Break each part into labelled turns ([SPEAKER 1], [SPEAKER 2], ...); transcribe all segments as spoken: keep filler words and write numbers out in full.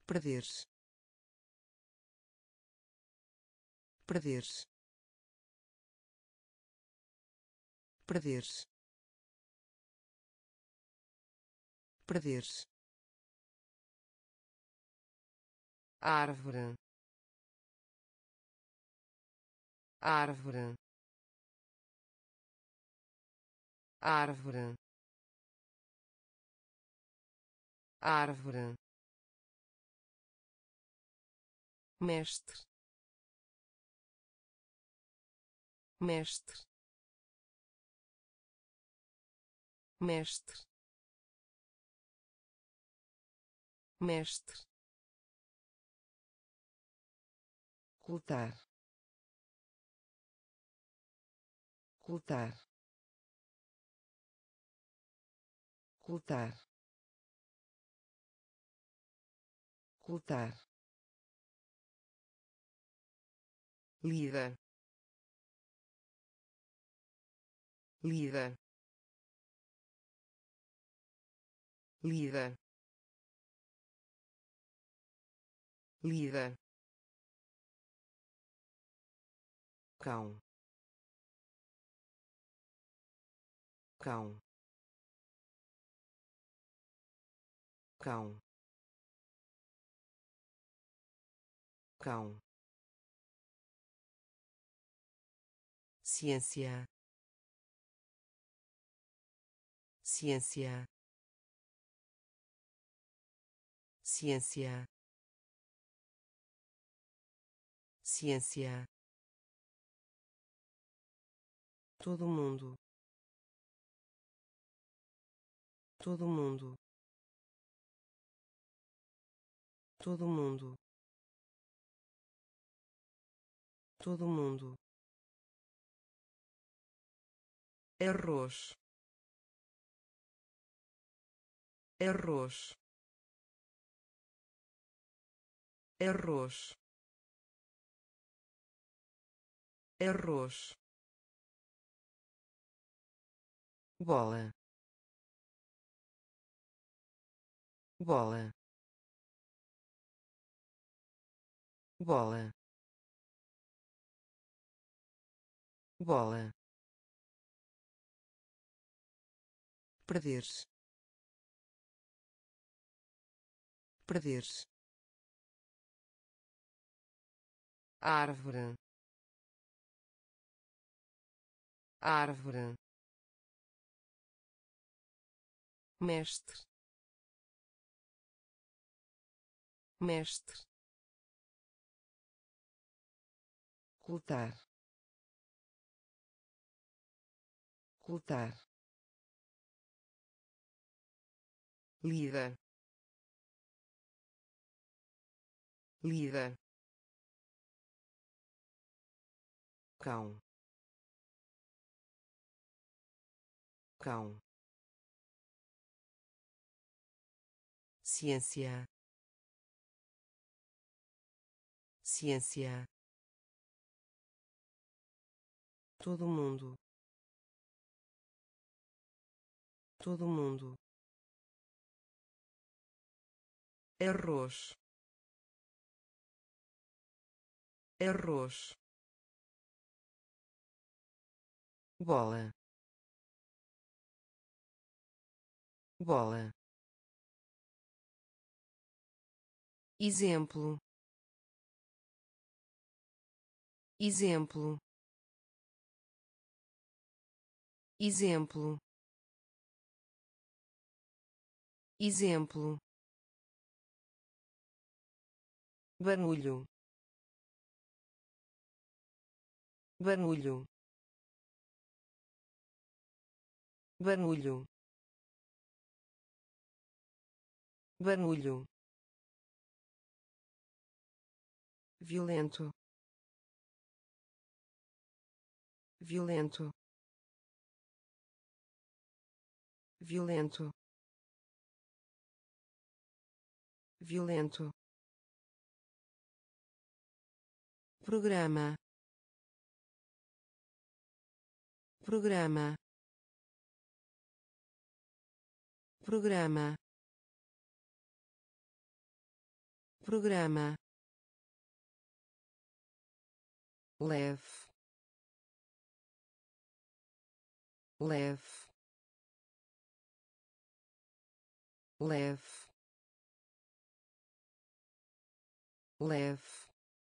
[SPEAKER 1] perder-se, perder-se, perder-se, perder-se, árvore, árvore, árvore, árvore, mestre, mestre, mestre, mestre, ocultar, ocultar, ocultar, ocultar, líder, líder, líder, líder, cão, cão, cão, cão, ciência, ciência, ciência, ciência, todo mundo, todo mundo, todo mundo, todo mundo, arroz, arroz, arroz, arroz, bola, bola, bola, bola, perder-se, perder-se, árvore, árvore, mestre, mestre, ocultar, ocultar, líder, líder, cão, cão, ciência, ciência, todo mundo, todo mundo, arroz, arroz, bola, bola, exemplo, exemplo, exemplo, exemplo, barulho, barulho, barulho, barulho, violento, violento, violento, violento, programa, programa, programa, programa, leve, leve, leve, leve,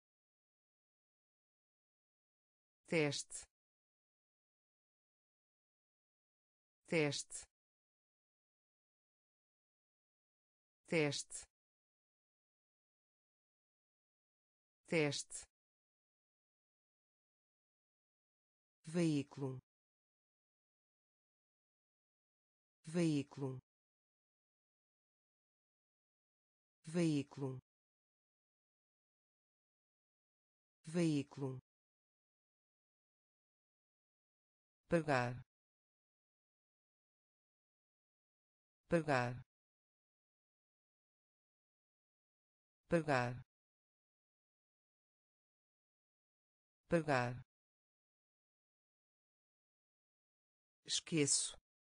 [SPEAKER 1] teste, teste, teste, teste, veículo, veículo, veículo, veículo, pagar, pagar, pagar, pagar, esqueço,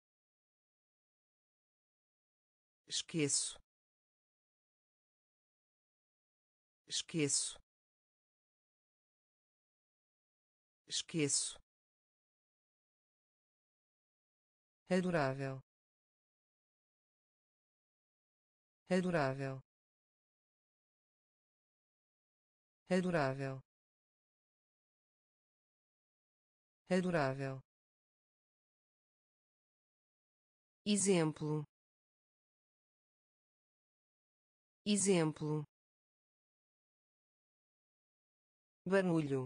[SPEAKER 1] esqueço, esqueço, esqueço, adorável, adorável, adorável, adorável, exemplo, exemplo, barulho,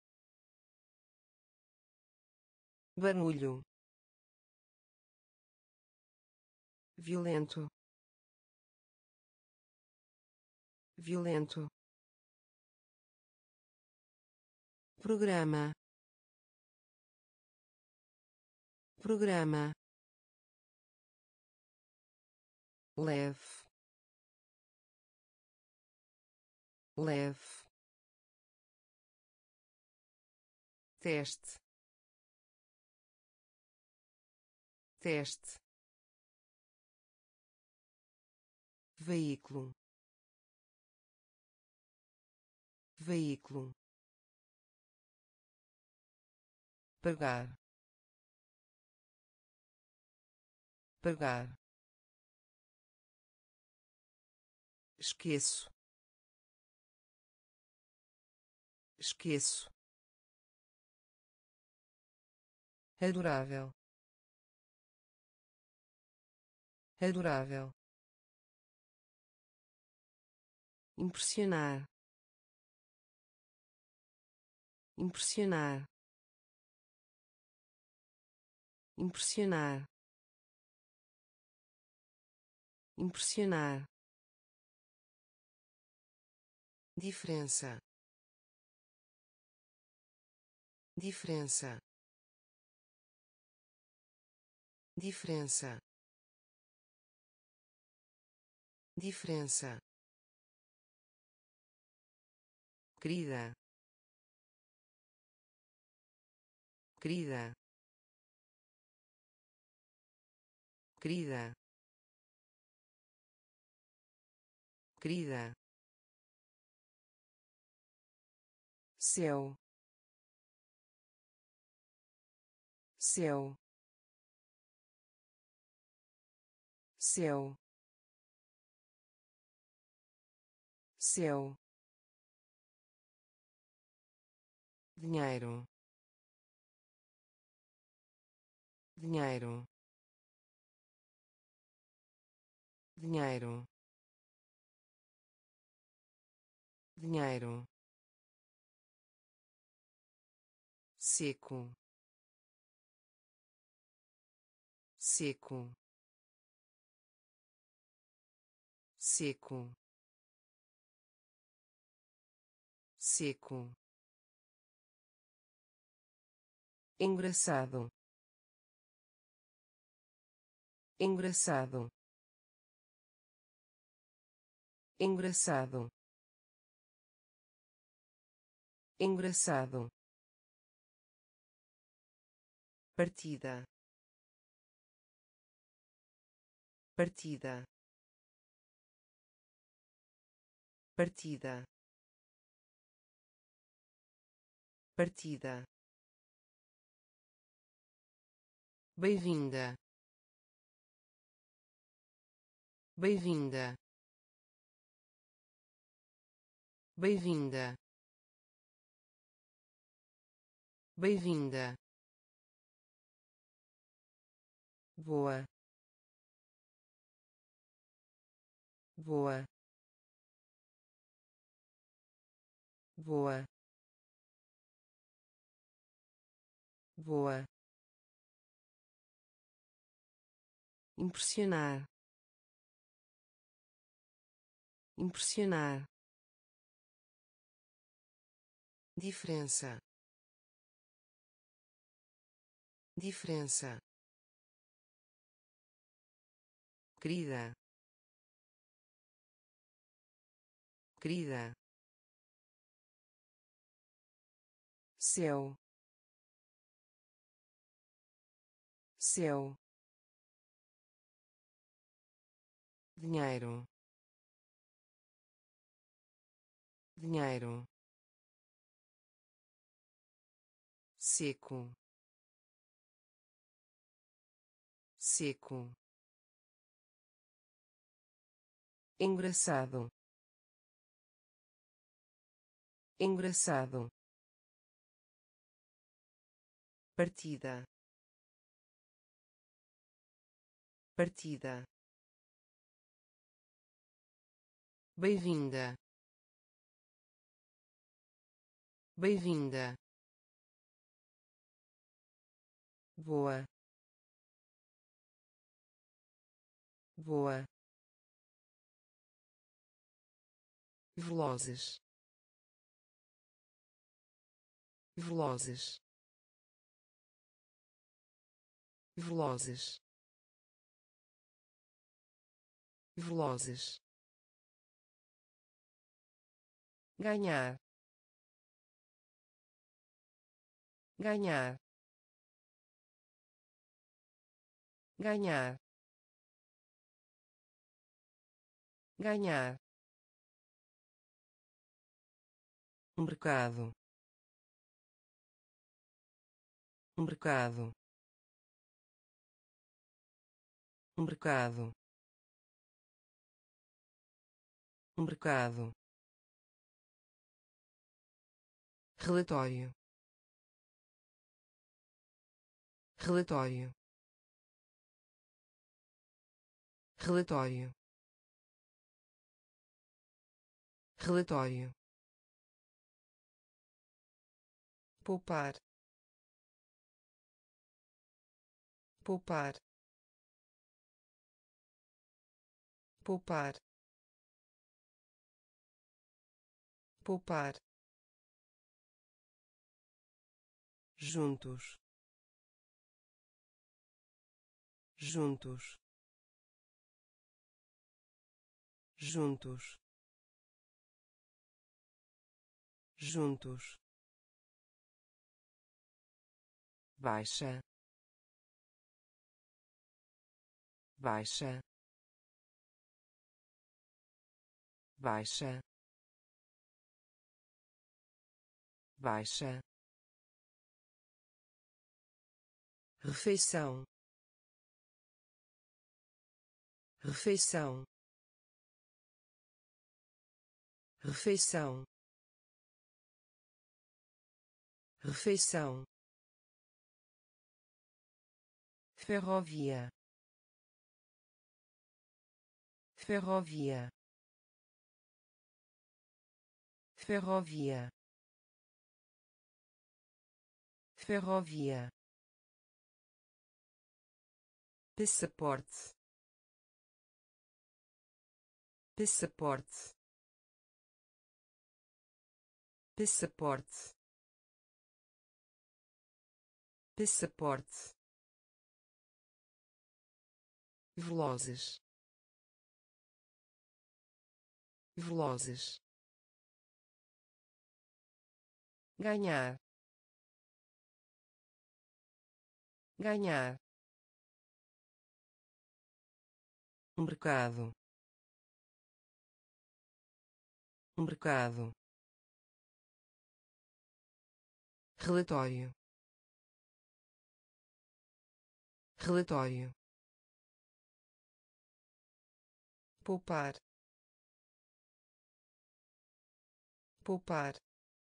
[SPEAKER 1] barulho, violento, violento, programa, programa, leve, leve, teste, teste, veículo, veículo, pagar, pagar, esqueço, esqueço, adorável, adorável, impressionar, impressionar, impressionar, impressionar, diferença, diferença, diferença, diferença, querida, querida, querida, querida, céu, céu, céu, céu, dinheiro, dinheiro, dinheiro, dinheiro, seco, seco, seco, seco, engraçado, engraçado, engraçado, engraçado, partida, partida, partida, partida, bem-vinda, bem-vinda, bem-vinda, bem-vinda, boa, boa, boa, boa, impressionar, impressionar, diferença, diferença, querida, querida, céu, céu, dinheiro, dinheiro, seco, seco, engraçado, engraçado, partida, partida, bem-vinda, bem-vinda, boa, boa, velozes, velozes, velozes, velozes, ganhar, ganhar, ganhar, ganhar, um mercado, um mercado, um mercado, um mercado, relatório, relatório, relatório, relatório, poupar, poupar, poupar, poupar, juntos, juntos, juntos, juntos, baixa, baixa, baixa, baixa, refeição, refeição, refeição, refeição, ferrovia, ferrovia, ferrovia, ferrovia, passaporte, passaporte, passaporte, passaporte, velozes, velozes, ganhar, ganhar, um mercado, mercado, relatório, relatório, poupar, poupar,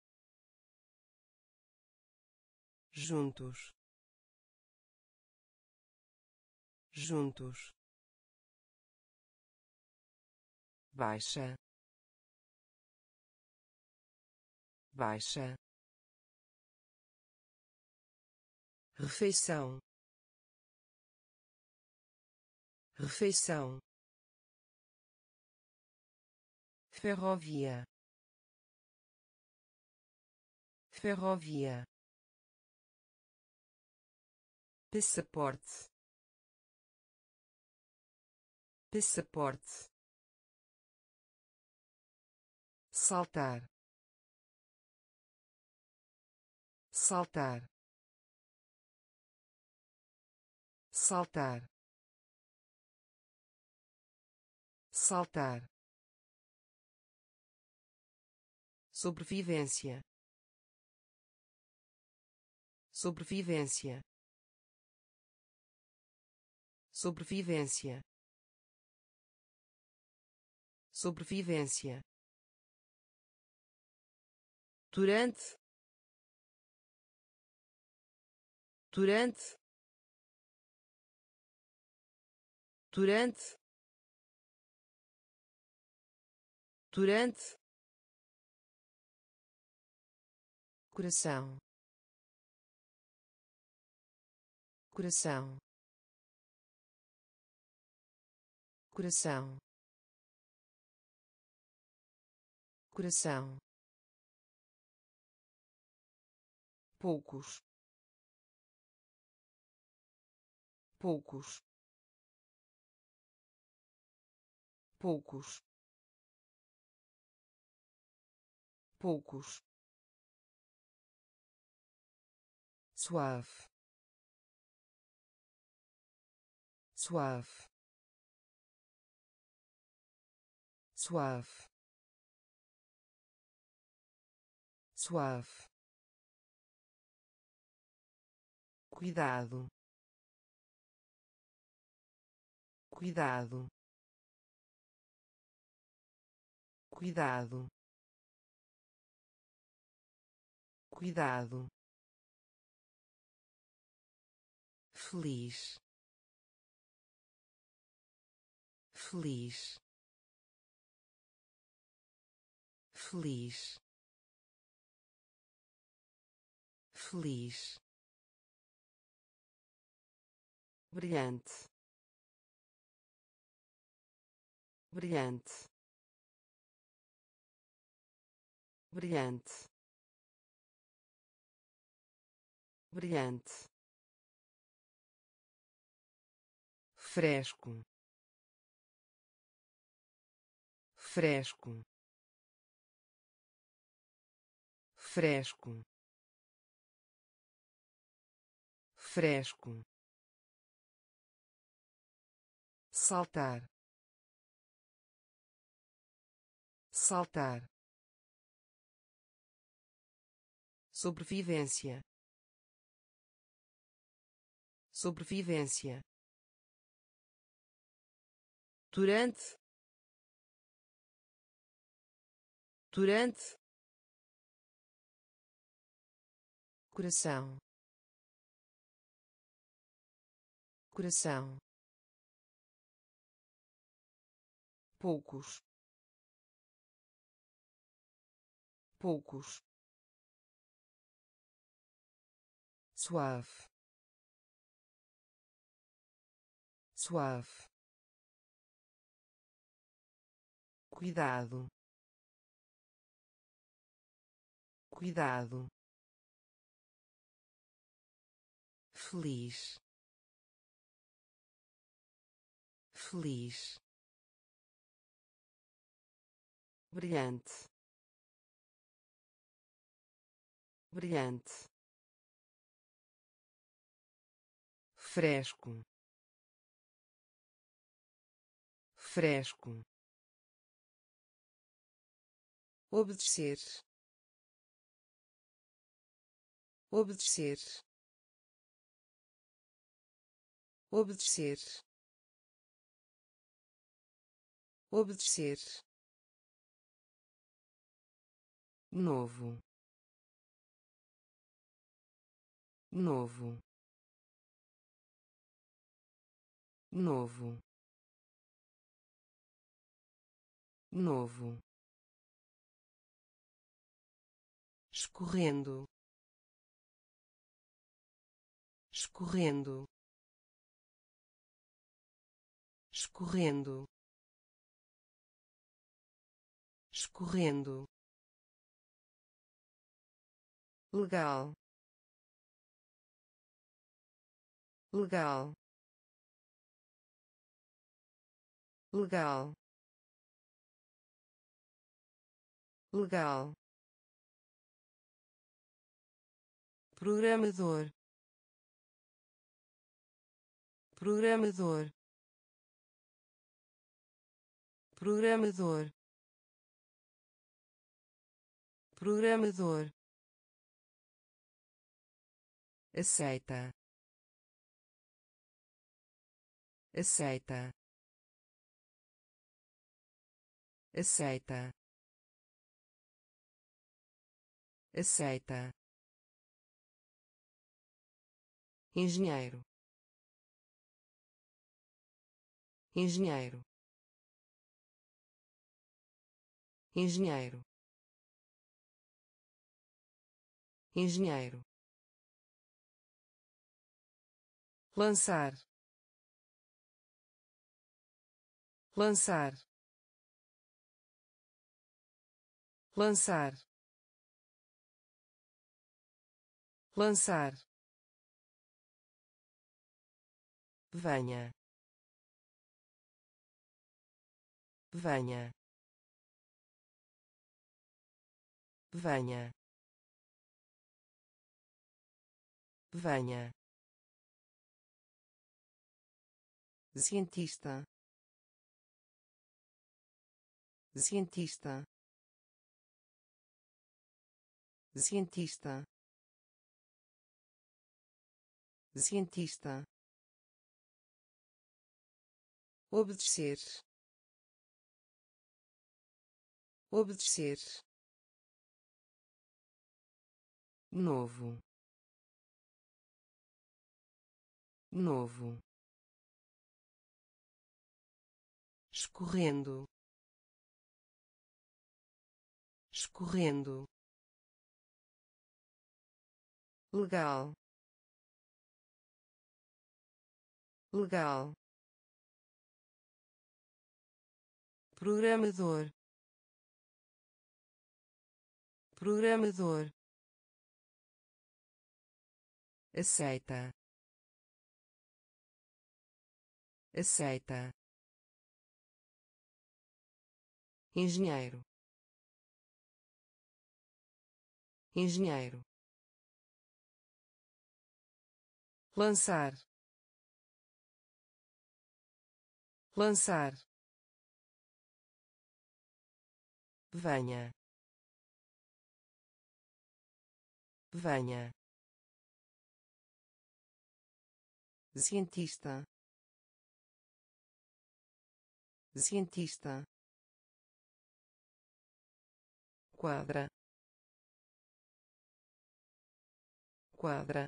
[SPEAKER 1] juntos, juntos, baixa, baixa, refeição, refeição, ferrovia, ferrovia, passaporte, passaporte, saltar, saltar, saltar, saltar, sobrevivência, sobrevivência, sobrevivência, sobrevivência, durante, durante, durante, durante, coração, coração, coração, coração, poucos, poucos, poucos, poucos, suave, suave, suave, suave, cuidado, cuidado, cuidado, cuidado, feliz, feliz, feliz, feliz, brilhante, brilhante, brilhante, brilhante, fresco, fresco, fresco, fresco, saltar, saltar, sobrevivência, sobrevivência, durante, durante, coração, coração, poucos, poucos, suave, suave, cuidado, cuidado, feliz, feliz, brilhante, brilhante, fresco, fresco, obedecer, obedecer, obedecer, obedecer, novo, novo, novo, novo, escorrendo, escorrendo, escorrendo, escorrendo, legal, legal, legal, legal, programador, programador, programador, programador, aceita, aceita, aceita, aceita, engenheiro, engenheiro, engenheiro, engenheiro, lançar, lançar, lançar, lançar, venha, venha, venha, venha, cientista, cientista, cientista, cientista, obedecer, obedecer, novo, novo, escorrendo, escorrendo, legal, legal, programador, programador, aceita, aceita, engenheiro, engenheiro, lançar, lançar, venha, venha, cientista, cientista, quadra, quadra,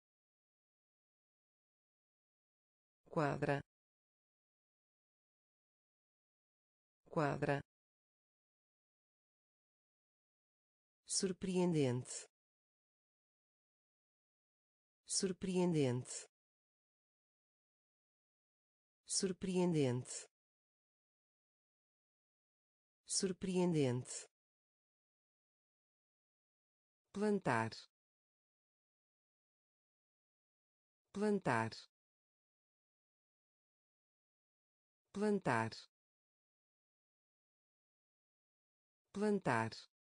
[SPEAKER 1] quadra, quadra, surpreendente, surpreendente, surpreendente, surpreendente, plantar, plantar, plantar, plantar,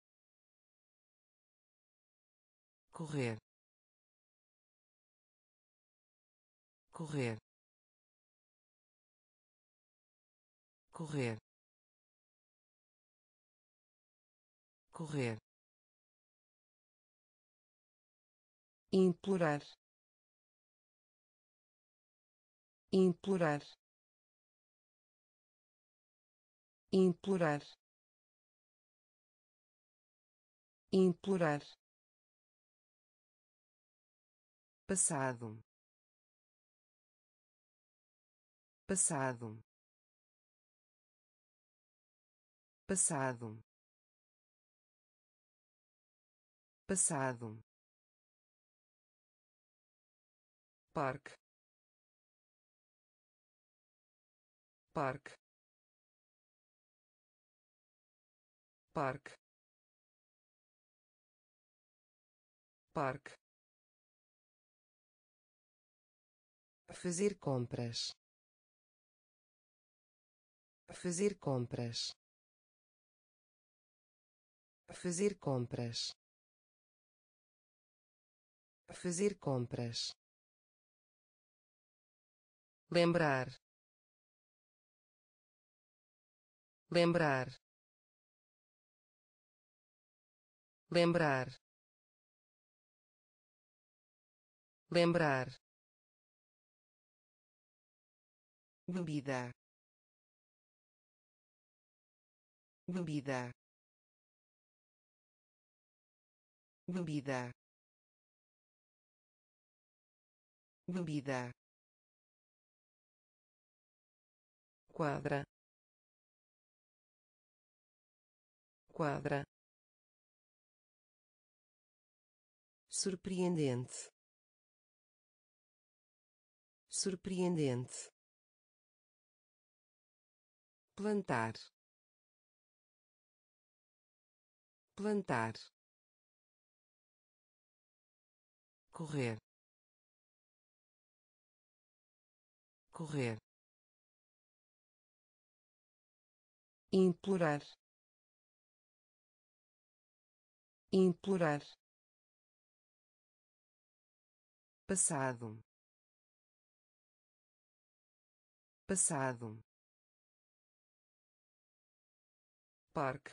[SPEAKER 1] correr, correr, correr, correr, implorar, implorar, implorar, implorar, passado, passado, passado, passado, parque, parque, parque, parque, fazer compras, fazer compras, fazer compras, fazer compras, lembrar, lembrar, lembrar, lembrar, bebida, bebida, bebida, bebida, quadra, quadra, surpreendente, surpreendente, plantar, plantar, correr, correr, implorar, implorar, passado, passado, parque,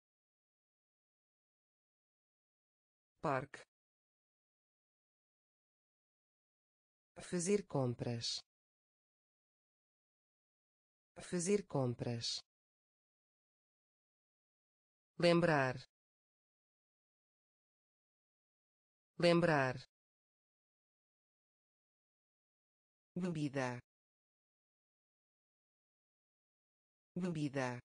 [SPEAKER 1] parque, fazer compras, fazer compras, lembrar, lembrar, bebida, bebida,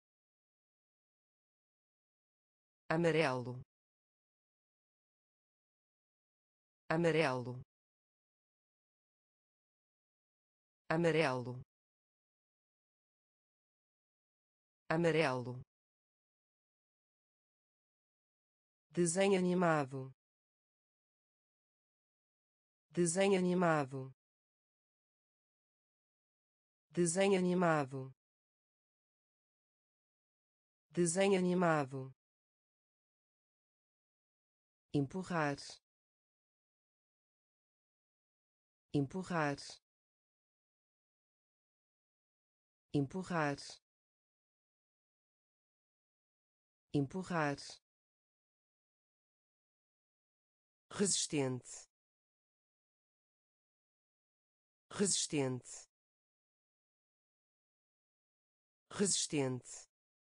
[SPEAKER 1] amarelo, amarelo, amarelo, amarelo, desenho animado, desenho animado, desenho animado, desenho animado, empurrar, empurrar, empurrar, empurrar, resistente, resistente, resistente,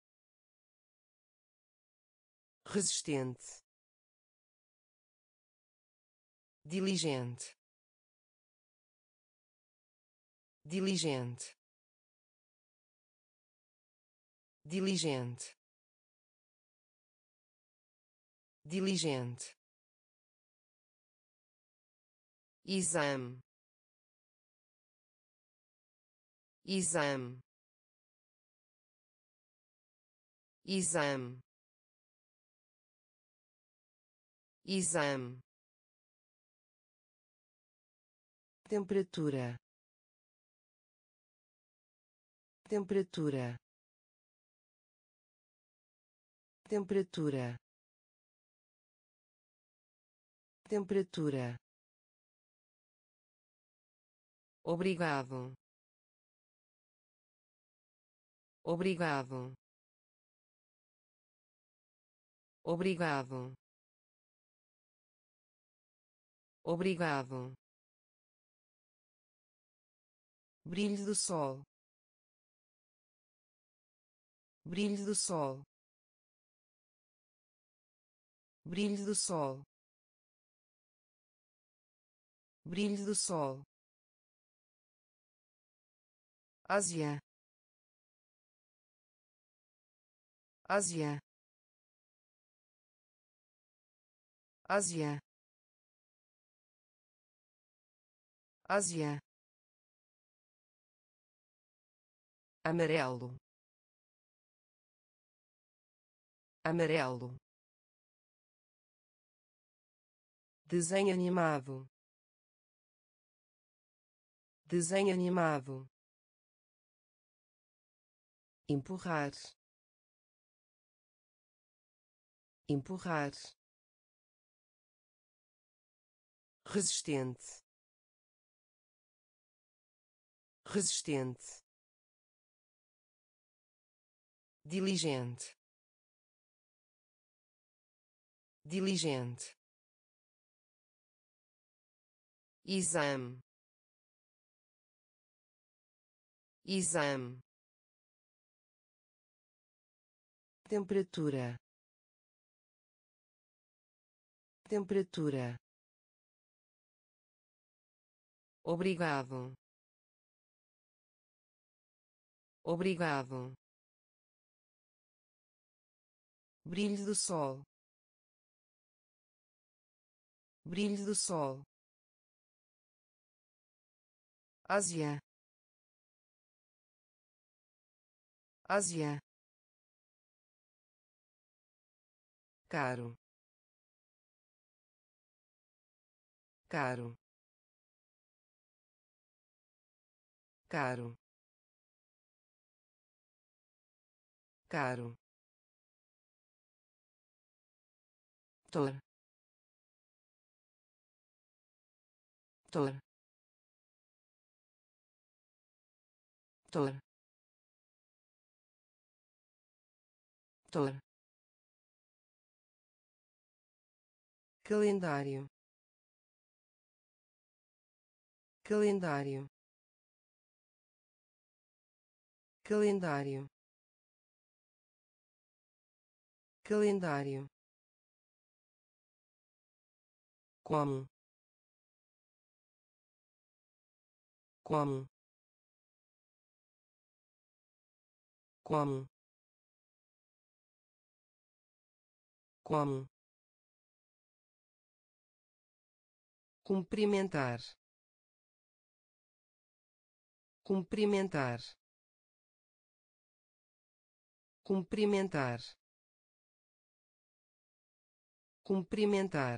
[SPEAKER 1] resistente, diligente, diligente, diligente, diligente, exame, exame, exame, exame, temperatura, temperatura, temperatura, temperatura, obrigado, obrigado, Obrigado. Obrigado. Brilho do sol. Brilho do sol. Brilho do sol. Brilho do sol. Ásia. Ásia. Ásia. Ásia. Amarelo. Amarelo. Desenho animado. Desenho animado. Empurrar. Empurrar. Resistente. Resistente. Diligente. Diligente. Exame. Exame. Temperatura. Temperatura. Obrigado. Obrigado. Brilho do sol. Brilho do sol. Ásia. Ásia. Caro. Caro. Caro. Caro. Tor. Tor. Tor. Tor. Calendário. Calendário. Calendário. Calendário. Como. Como. Como. Como. Cumprimentar. Cumprimentar. Cumprimentar. Cumprimentar.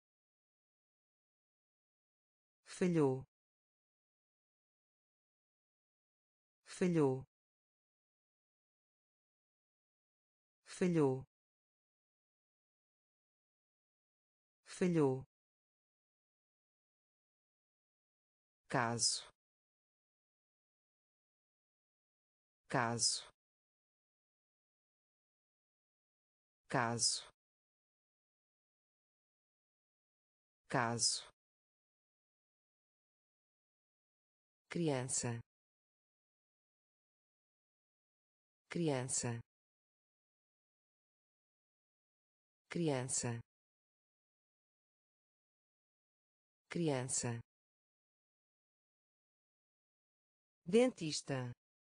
[SPEAKER 1] Falhou. Falhou. Falhou. Falhou. Caso. Caso. Caso. Caso. Criança. Criança. Criança. Criança. Dentista.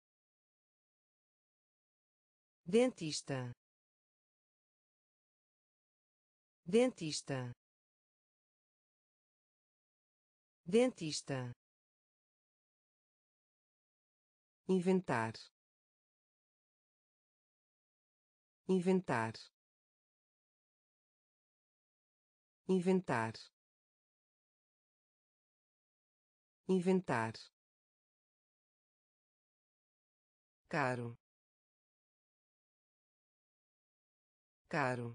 [SPEAKER 1] Dentista. Dentista. Dentista. Inventar. Inventar. Inventar. Inventar. Caro. Caro.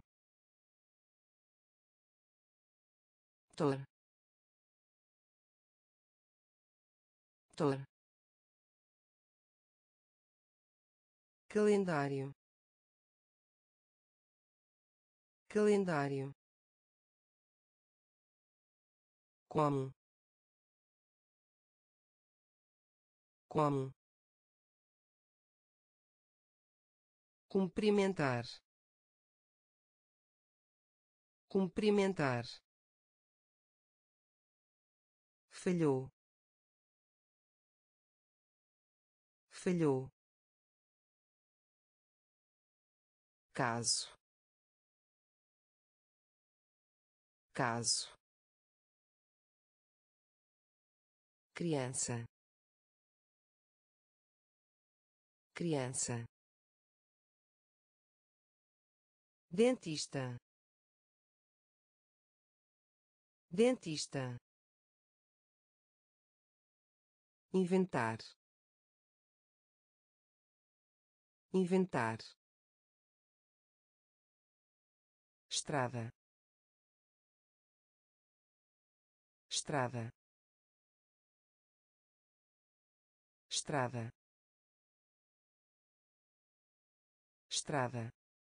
[SPEAKER 1] Tor. Tor. Calendário. calendário, como, como, cumprimentar, cumprimentar, falhou, falhou, caso, caso, criança, criança, dentista, dentista, inventar, inventar, estrada, estrada, estrada, estrada,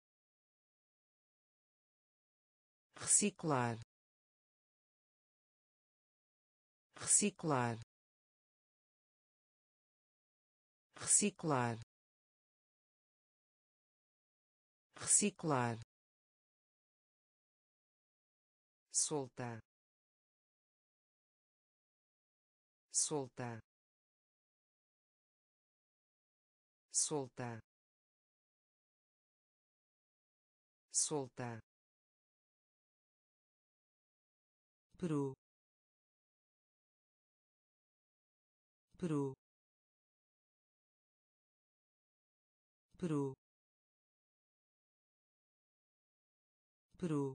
[SPEAKER 1] reciclar, reciclar, reciclar, reciclar, solta, solta, solta, solta, Peru, Peru, Peru, Peru,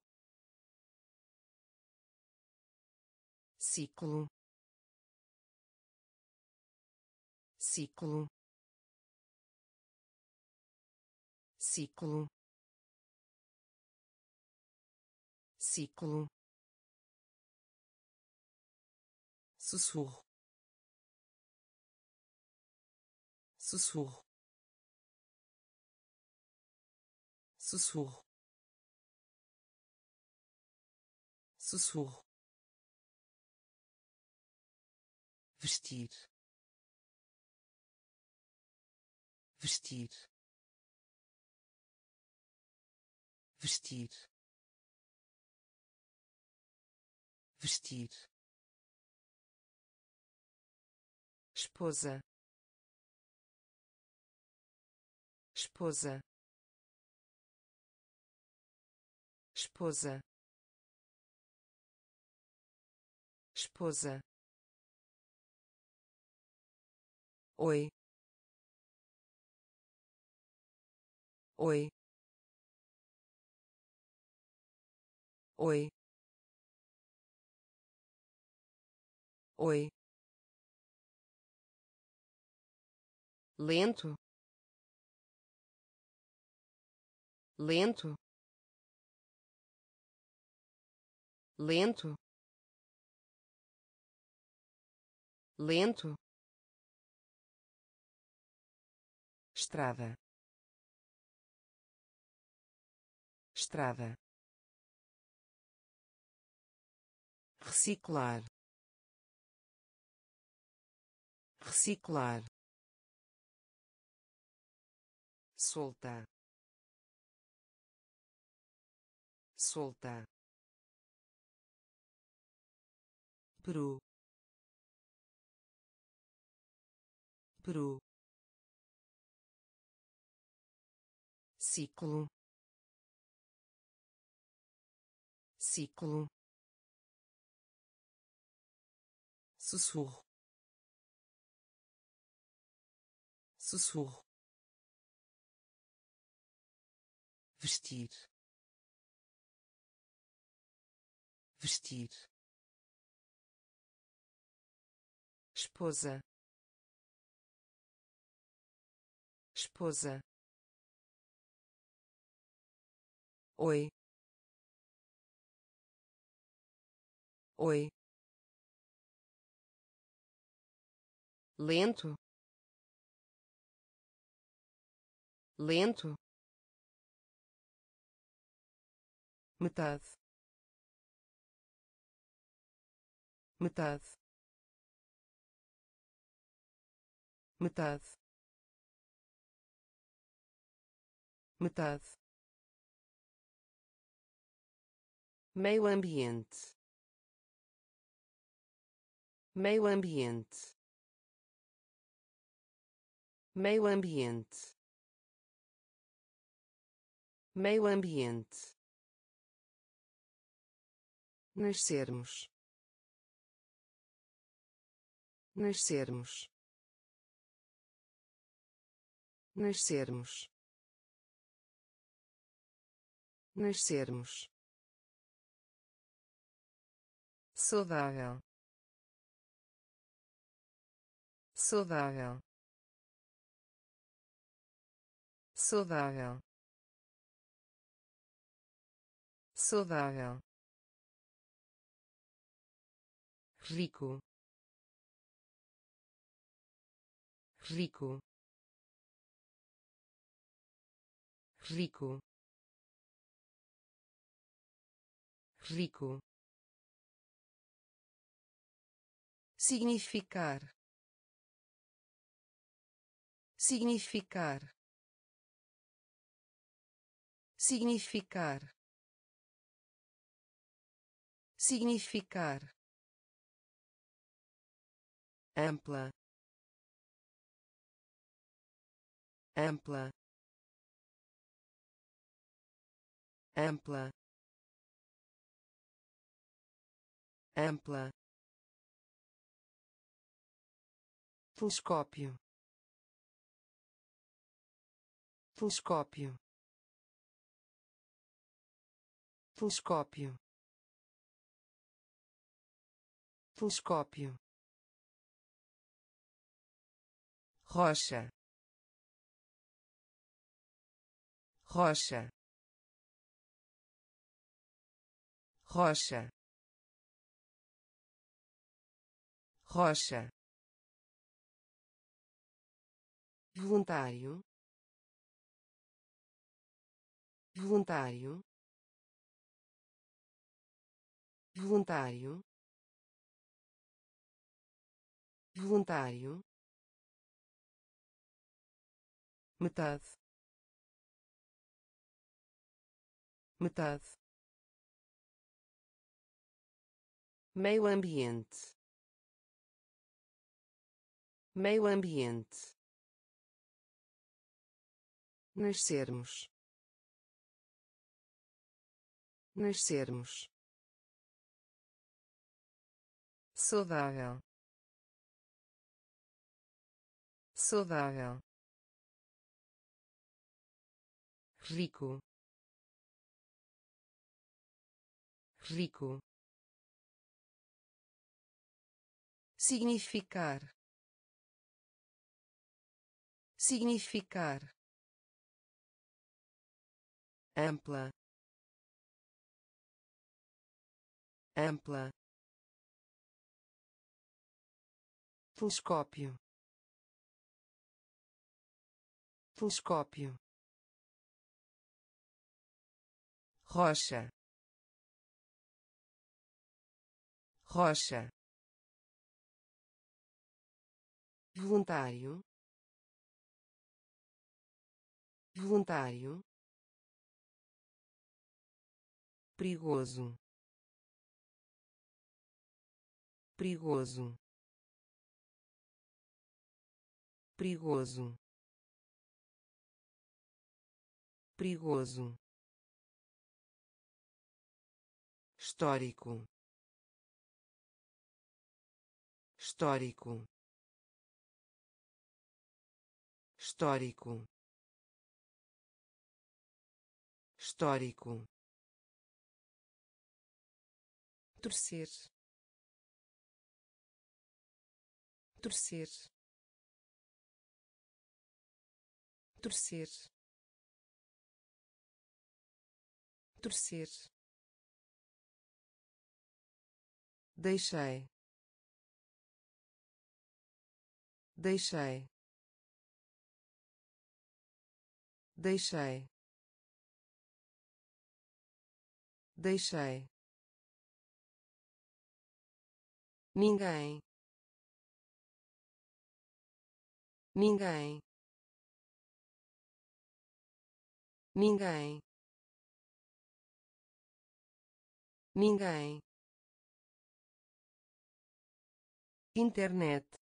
[SPEAKER 1] ciclo, ciclo, ciclo, ciclo, sussurro, sussurro, sussurro, sussurro, vestir, vestir, vestir, vestir, esposa, esposa, esposa, esposa, oi, oi, oi, oi, lento, lento, lento, lento, estrada, estrada, reciclar, reciclar, solta, solta, Peru, Peru, ciclo, ciclo, sussurro, sussurro, vestir, vestir, esposa, esposa, oi, oi, lento, lento, metade, metade, metade, metade, meio ambiente, meio ambiente, meio ambiente, meio ambiente, nascermos, nascermos, nascermos, nascermos, saudável, saudável, saudável, saudável, rico, rico, rico, rico, significar, significar, significar, significar, ampla, ampla, ampla, ampla, telescópio, telescópio, telescópio, telescópio, rocha, rocha, rocha, rocha, voluntário, voluntário, voluntário, voluntário, metade, metade, meio ambiente, meio ambiente, nascermos, nascermos, saudável, saudável, rico, rico, significar, significar, ampla, ampla, telescópio, telescópio, rocha, rocha, voluntário, voluntário, perigoso, perigoso, perigoso, perigoso, histórico, histórico, histórico, histórico, torcer, torcer, torcer, torcer, deixei, deixei, deixei, deixei, ninguém, ninguém, ninguém, ninguém, internet,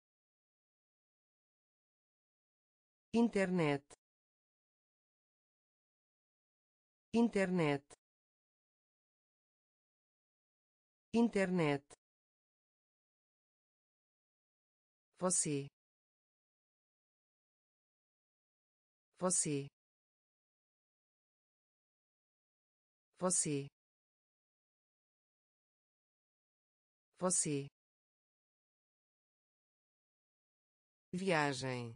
[SPEAKER 1] internet, internet, internet, você, você, você, você, viagem,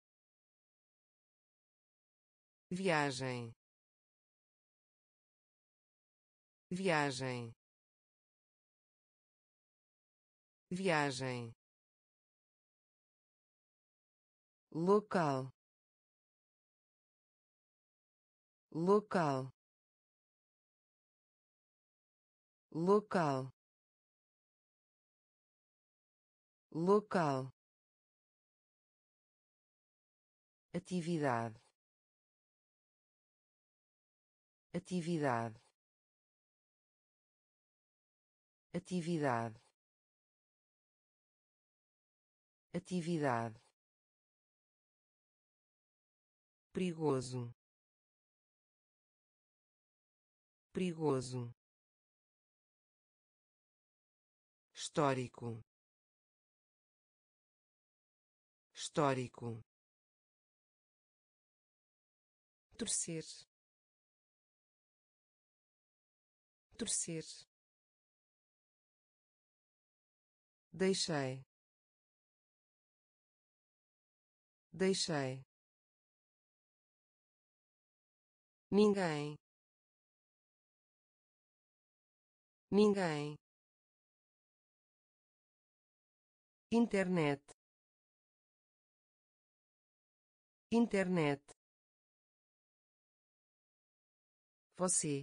[SPEAKER 1] viagem, viagem, viagem, local, local, local, local, atividade, atividade, atividade, atividade, perigoso, perigoso, histórico, histórico, torcer, torcer, deixei, deixei, ninguém, ninguém, internet, internet, você,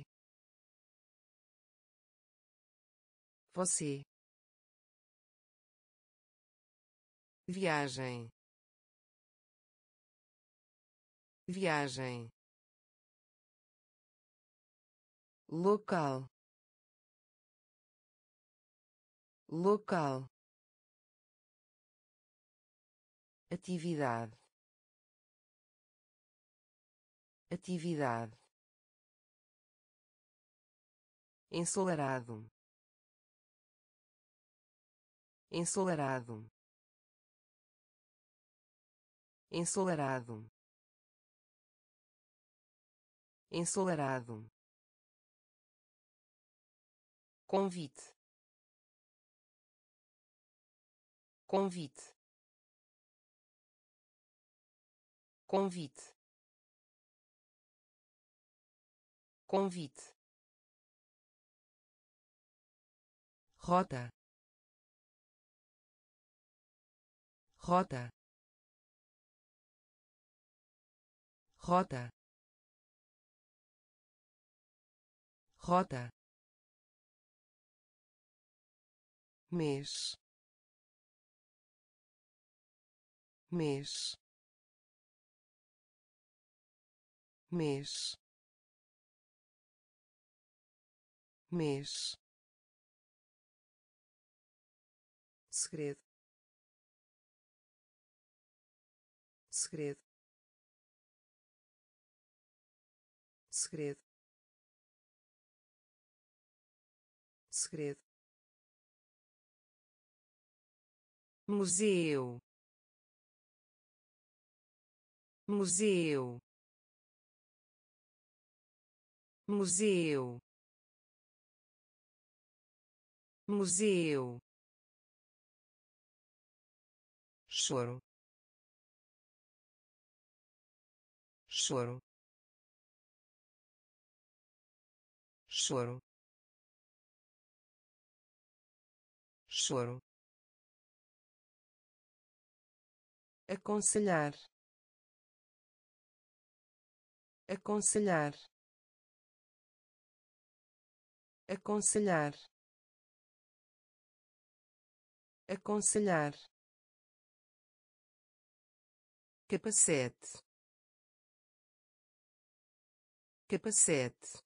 [SPEAKER 1] você, viagem, viagem, local, local, atividade, atividade, ensolarado, ensolarado, ensolarado, ensolarado, convite, convite, convite, convite, rota, rota, rota, rota, mês, mês, mês, mês, segredo, segredo, segredo, segredo, museu, museu, museu, museu, choro, choro, choro, choro, aconselhar, aconselhar, aconselhar, aconselhar, capacete, capacete,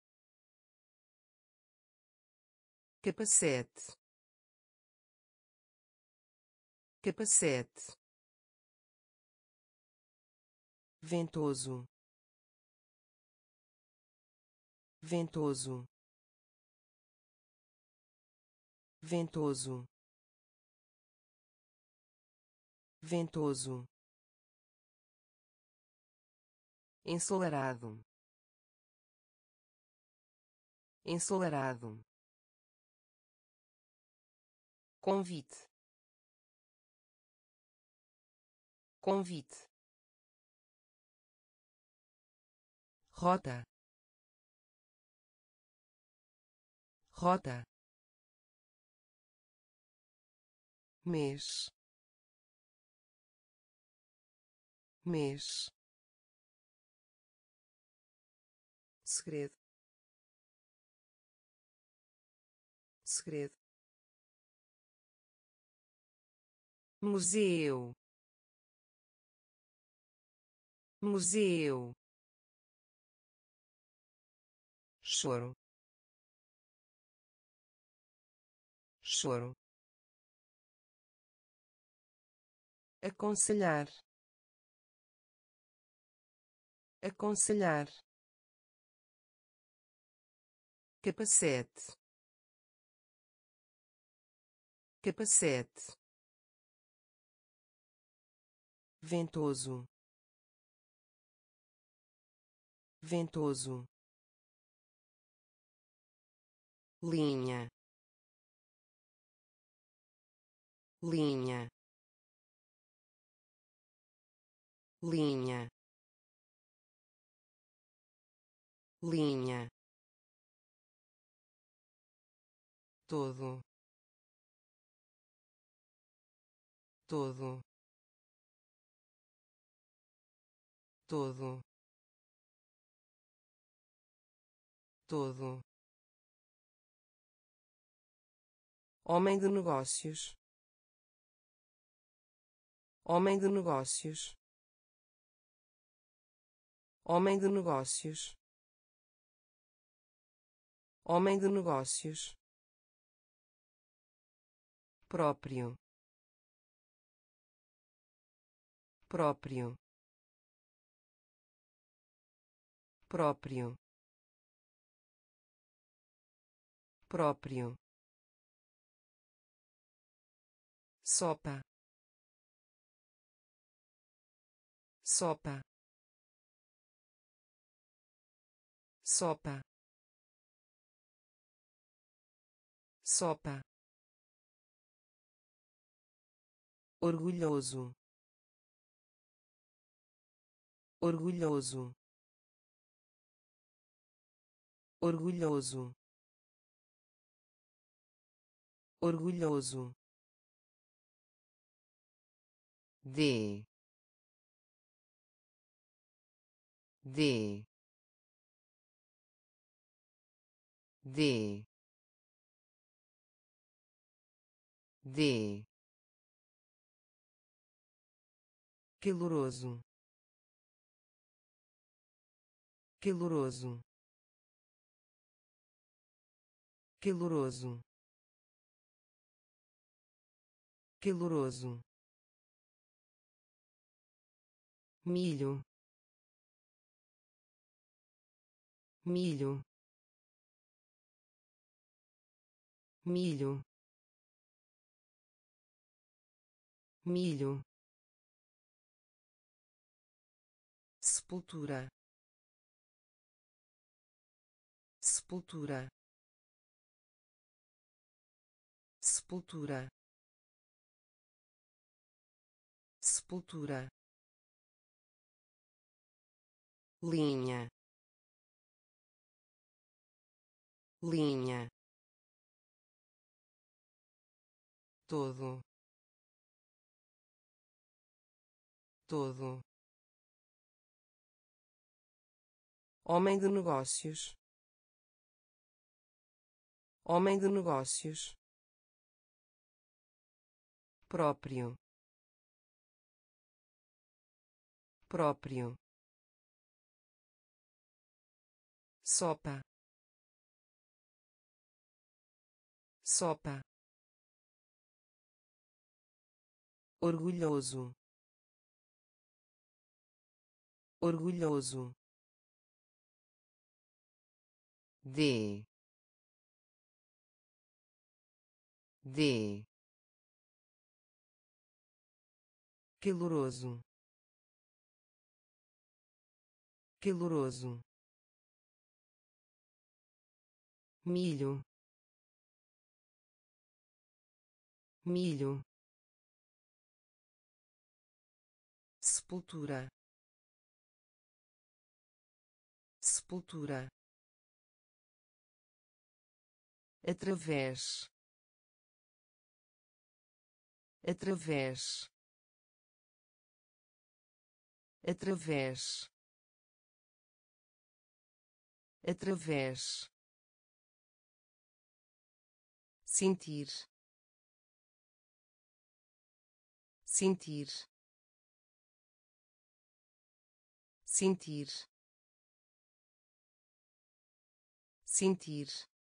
[SPEAKER 1] capacete, capacete, ventoso, ventoso, ventoso, ventoso, ensolarado, ensolarado, convite, convite, rota, rota, mês, mês, segredo, segredo, museu, museu, choro, choro, aconselhar, aconselhar, capacete, capacete, ventoso, ventoso, linha, linha, linha, linha, todo, todo, todo, todo, homem de negócios, homem de negócios, homem de negócios, homem de negócios, próprio, próprio, próprio, próprio, sopa, sopa, sopa, sopa, orgulhoso, orgulhoso, orgulhoso, orgulhoso, de, de, de, de, caloroso, caloroso, caloroso, caloroso, milho, milho, milho, milho, sepultura, sepultura, sepultura, sepultura, linha, linha, todo, todo, homem de negócios, homem de negócios, próprio, próprio, sopa, sopa, orgulhoso, orgulhoso, de, de, caloroso, caloroso, milho, milho, sepultura, sepultura, através, através, através, através, sentir, sentir, sentir, sentir,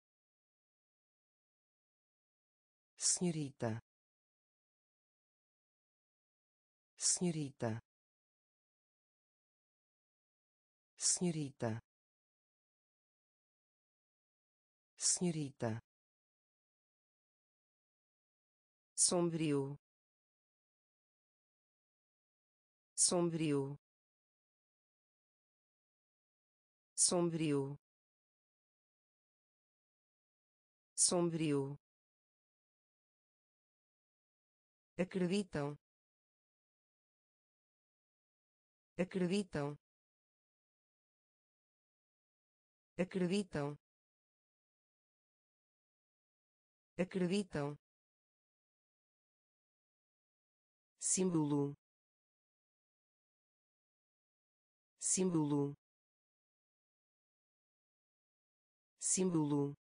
[SPEAKER 1] senhorita, senhorita, senhorita, senhorita, sombrio, sombrio, sombrio, sombrio, acreditam, acreditam, acreditam, acreditam, símbolo, símbolo, símbolo,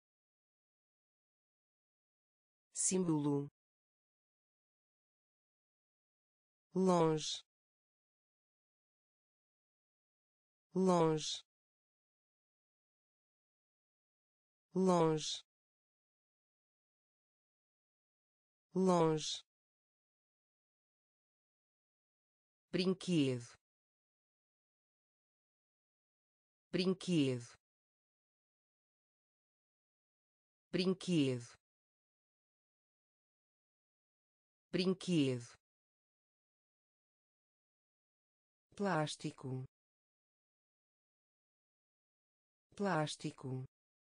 [SPEAKER 1] símbolo, longe, longe, longe, longe, brinquedo, brinquedo, brinquedo, brinquedo, plástico, plástico,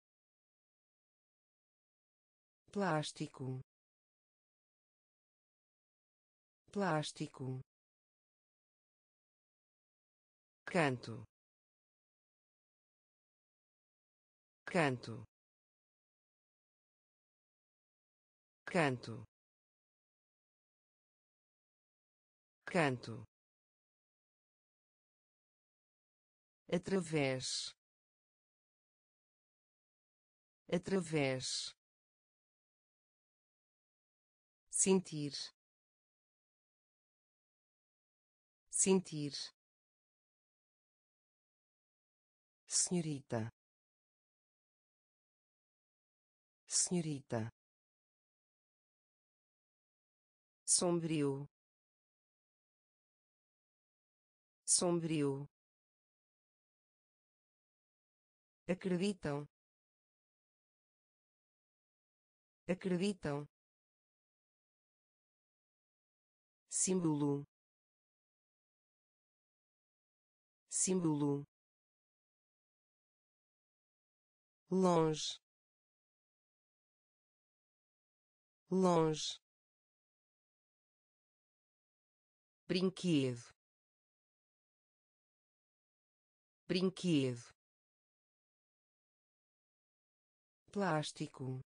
[SPEAKER 1] plástico, plástico, canto, canto, canto, canto, através, através, sentir, sentir, senhorita, senhorita, sombrio, sombrio, acreditam, acreditam, símbolo, símbolo, longe, longe, brinquedo, brinquedo, plástico,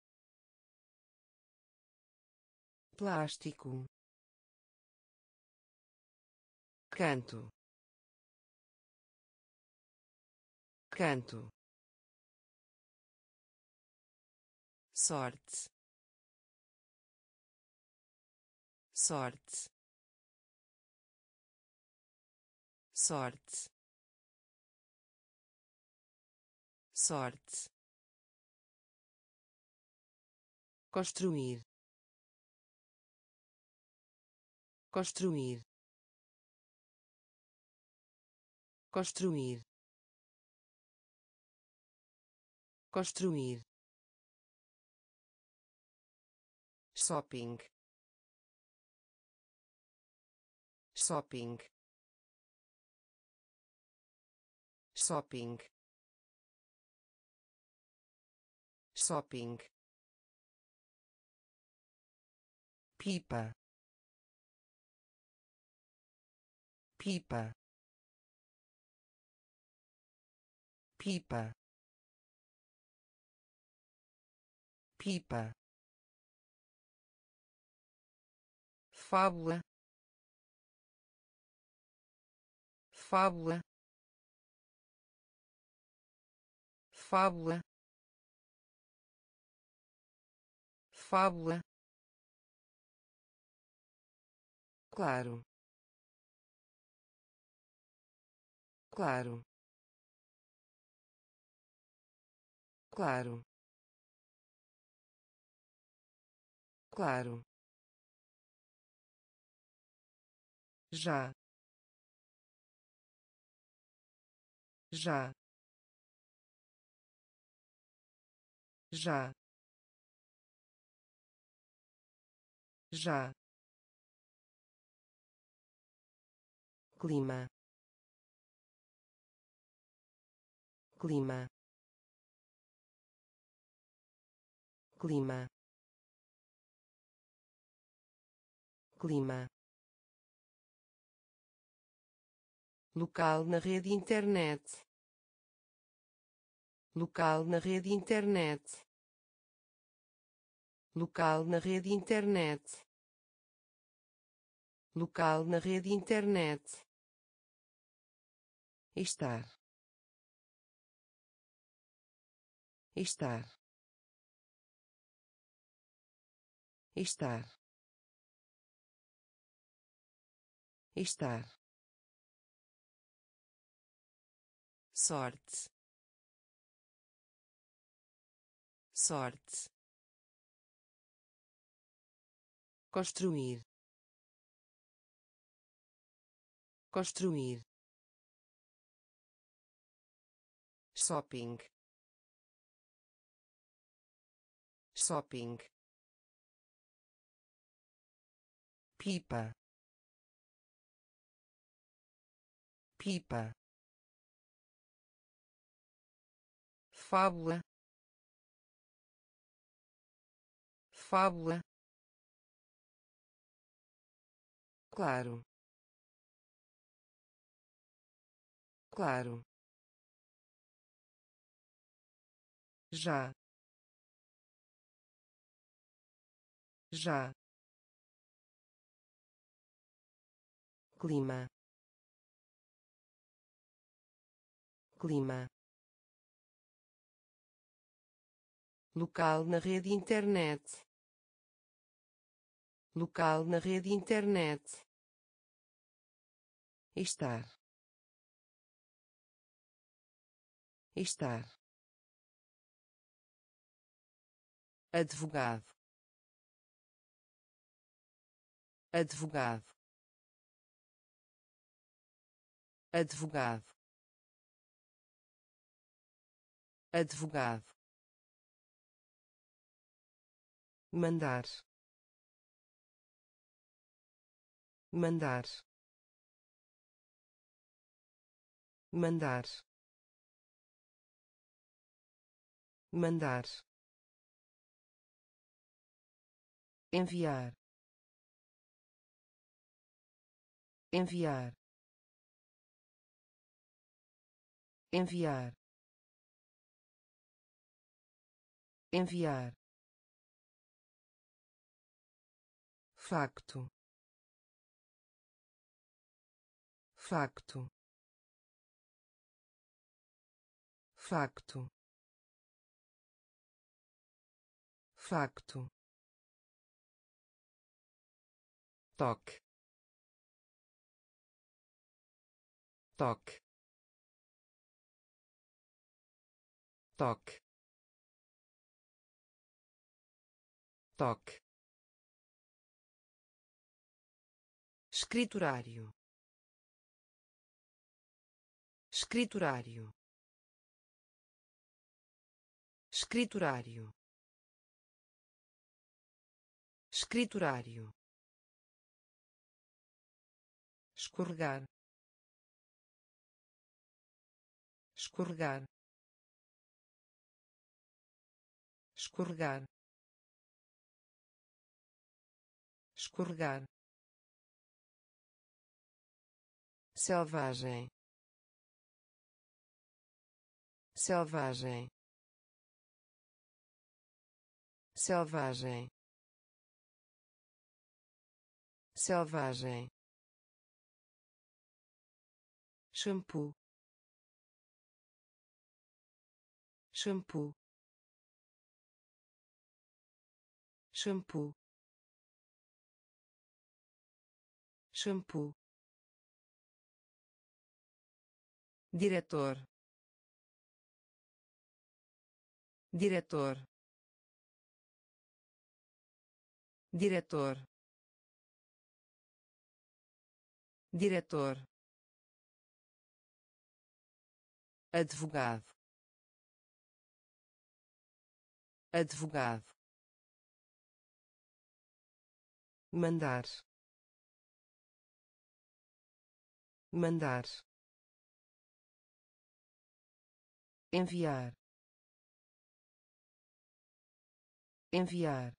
[SPEAKER 1] plástico, canto, canto, sorte, sorte, sorte, sorte, construir, construir, construir, construir, shopping, shopping, shopping, shopping, pipa, pipa, pipa, pipa, fábula, fábula, fábula, fábula, claro, claro, claro, claro, já, já, já, já, clima, clima, clima, clima, local na rede internet, local na rede internet, local na rede internet, local na rede internet, estar, estar, estar, estar, sorte, sorte, construir, construir, shopping, shopping, pipa, pipa, fábula, fábula, claro, claro, já, já, clima, clima, local na rede internet, local na rede internet, estar, estar, advogado, advogado, advogado, advogado, mandar, mandar, mandar, mandar, enviar, enviar, enviar, enviar, facto, facto, facto, facto, toque, toque, toque, toque, escriturário, escriturário, escriturário, escriturário, escorregar, escorregar, escorregar, escorregar, selvagem, selvagem, selvagem, selvagem, shampoo, shampoo, shampoo, shampoo, diretor, diretor, diretor, diretor, advogado, advogado, mandar, mandar, enviar, enviar,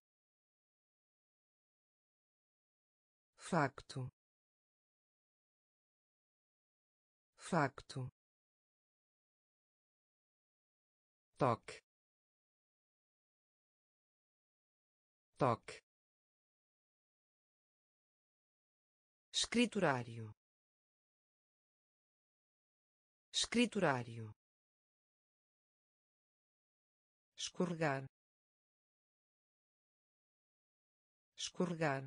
[SPEAKER 1] facto, facto, toque, toque, escriturário, escriturário, escorregar, escorregar,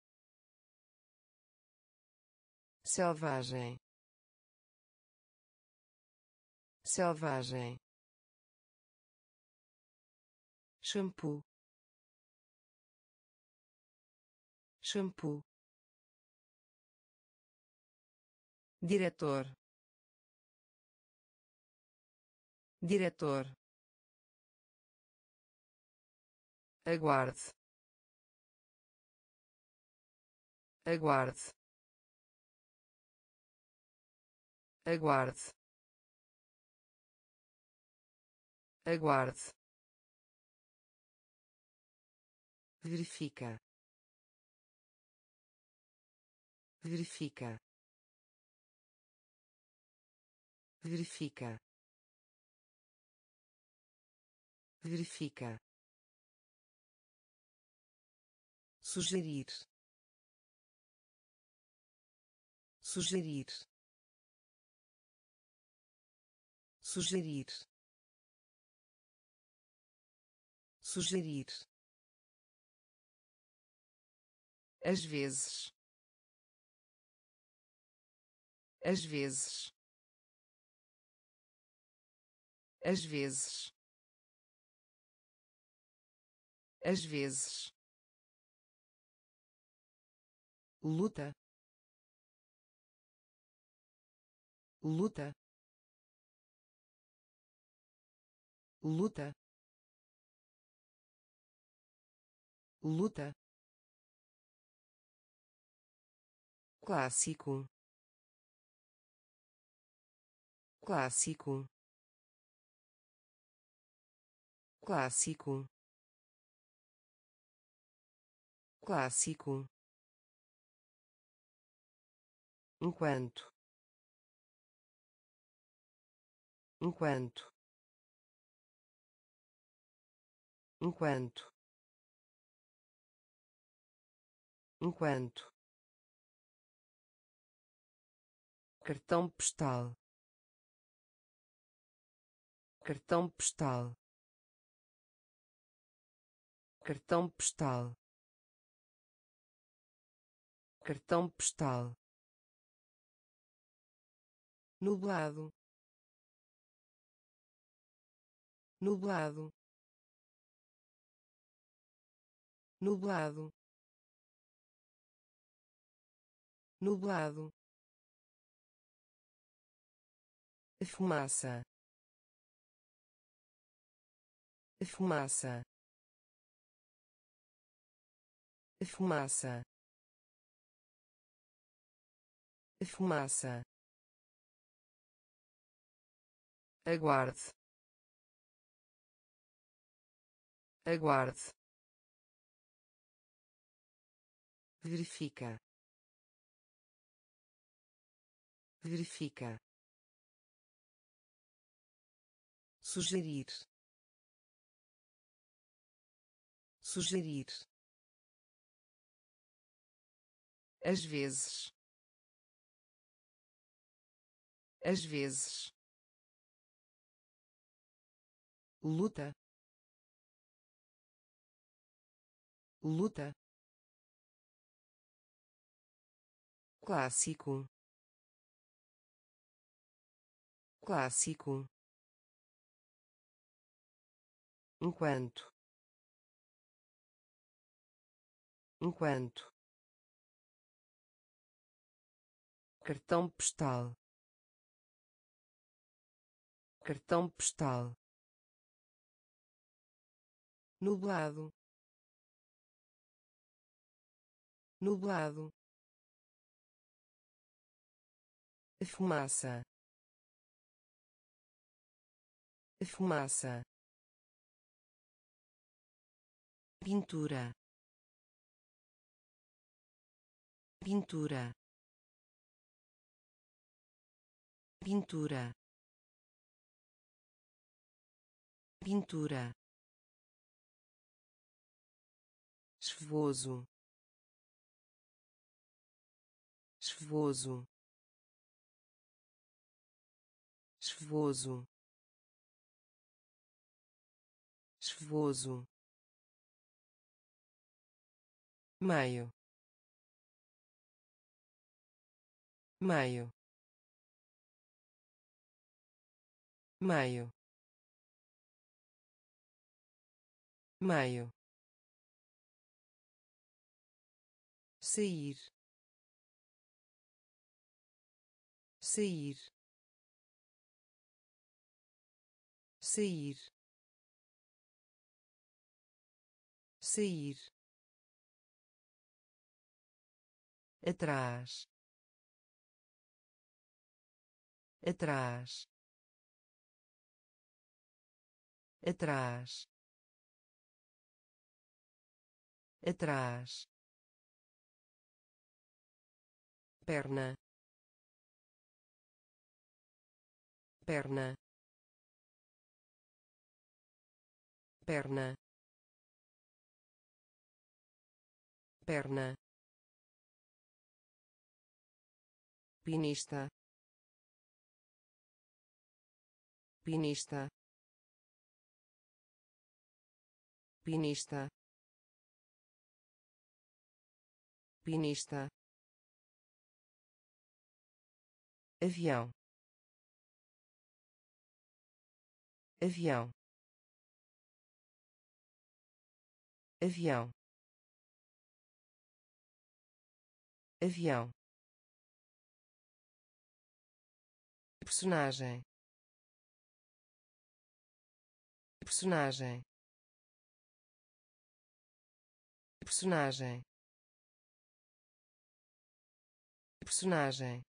[SPEAKER 1] selvagem, selvagem, shampoo, shampoo, diretor, diretor, aguarde, aguarde, aguarde, aguarde, verifica, verifica, verifica, verifica, sugerir, sugerir, sugerir, sugerir, às vezes, às vezes, às vezes, às vezes, luta, luta, luta, luta, clássico, clássico, clássico, clássico, enquanto, enquanto, enquanto, enquanto, cartão postal, cartão postal, cartão postal, cartão postal, nublado, nublado, nublado, nublado, fumaça, fumaça, fumaça, fumaça, aguarde, aguarde, verifica, verifica, sugerir, sugerir, às vezes, às vezes, luta, luta, clássico, clássico, enquanto, enquanto, cartão postal, cartão postal, nublado, nublado, fumaça, fumaça, pintura, pintura, pintura, pintura, chuvoso, chuvoso, chuvoso, chuvoso, maio, maio, maio, maio, sair, sair, sair, sair, atrás, atrás, atrás, atrás, perna, perna, perna, perna, pinista, pinista, pinista, pinista, avião, avião, avião, avião, personagem, personagem, personagem, personagem,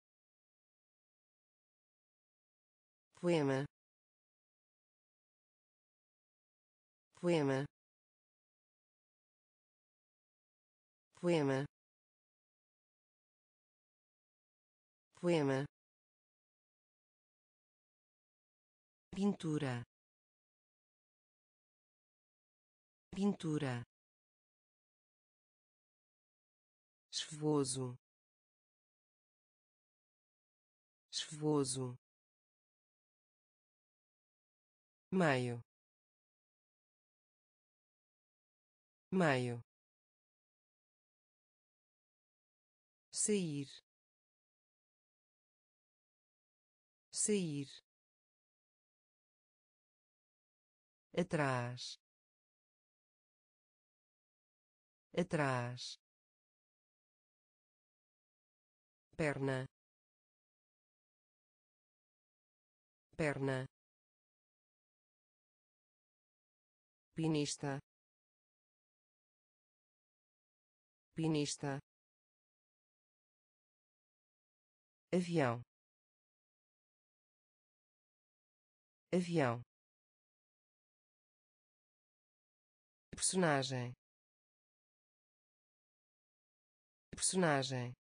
[SPEAKER 1] poema, poema, poema, poema, pintura, pintura, chuvoso, chuvoso, maio, meio, sair, sair, atrás, atrás, perna, perna, pinista, pinista, avião, avião, personagem, personagem,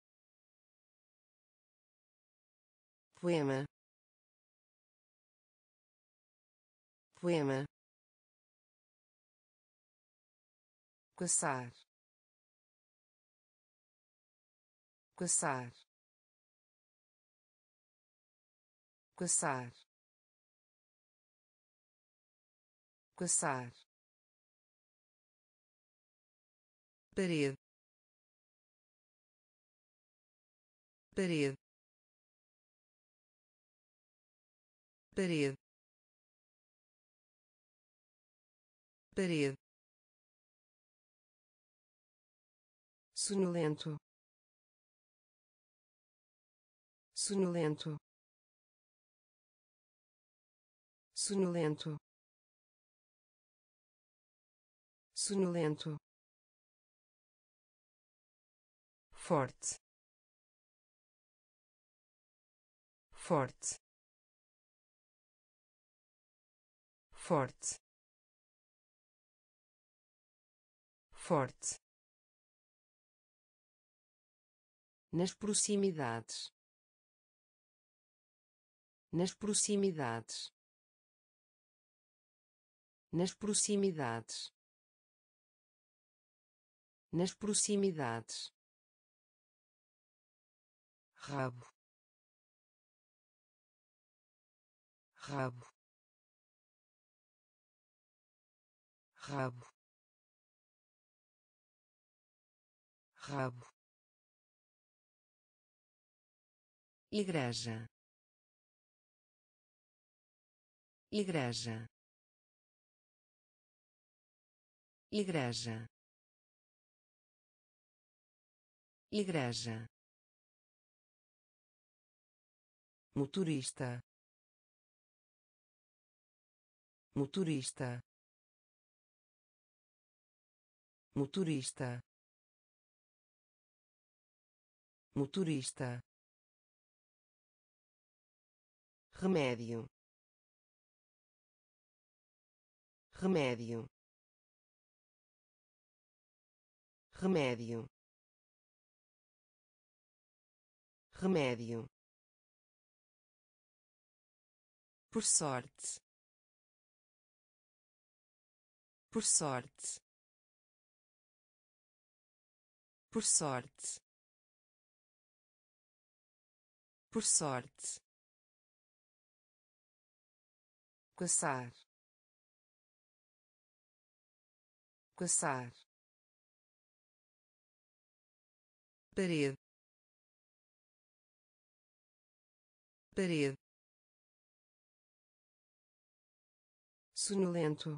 [SPEAKER 1] poema, poema, caçar, caçar, caçar, caçar, parede, parede, parede, parede, sonolento, sonolento, sonolento, sonolento, forte, forte, forte, forte, nas proximidades, nas proximidades, nas proximidades, nas proximidades, rabo, rabo, rabo, rabo, igreja, igreja, igreja, igreja, motorista, motorista, motorista, motorista, remédio, remédio, remédio, remédio, por sorte, por sorte, por sorte, por sorte, caçar, caçar, parede, parede, sonolento,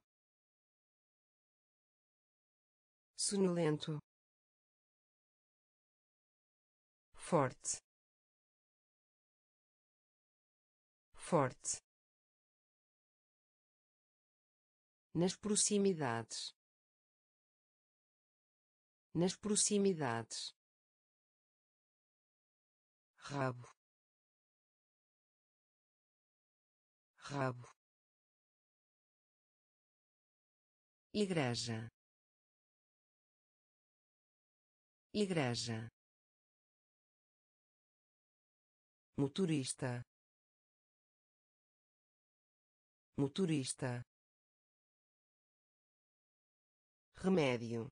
[SPEAKER 1] sonolento, forte, forte, nas proximidades, nas proximidades, rabo, rabo, igreja, igreja, motorista, motorista, remédio,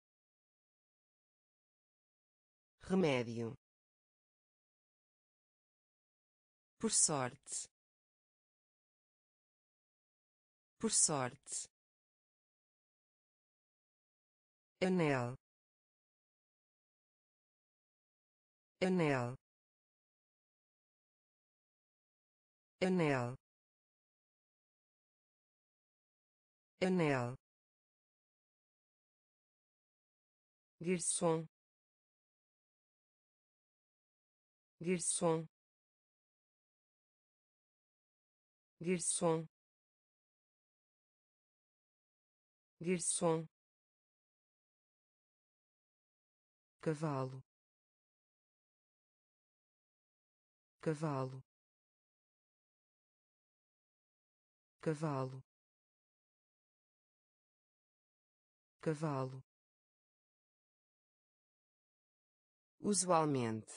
[SPEAKER 1] remédio, por sorte, por sorte, anel, anel, anel, anel, garçom, garçom, garçom, garçom, cavalo, cavalo, cavalo, cavalo, usualmente,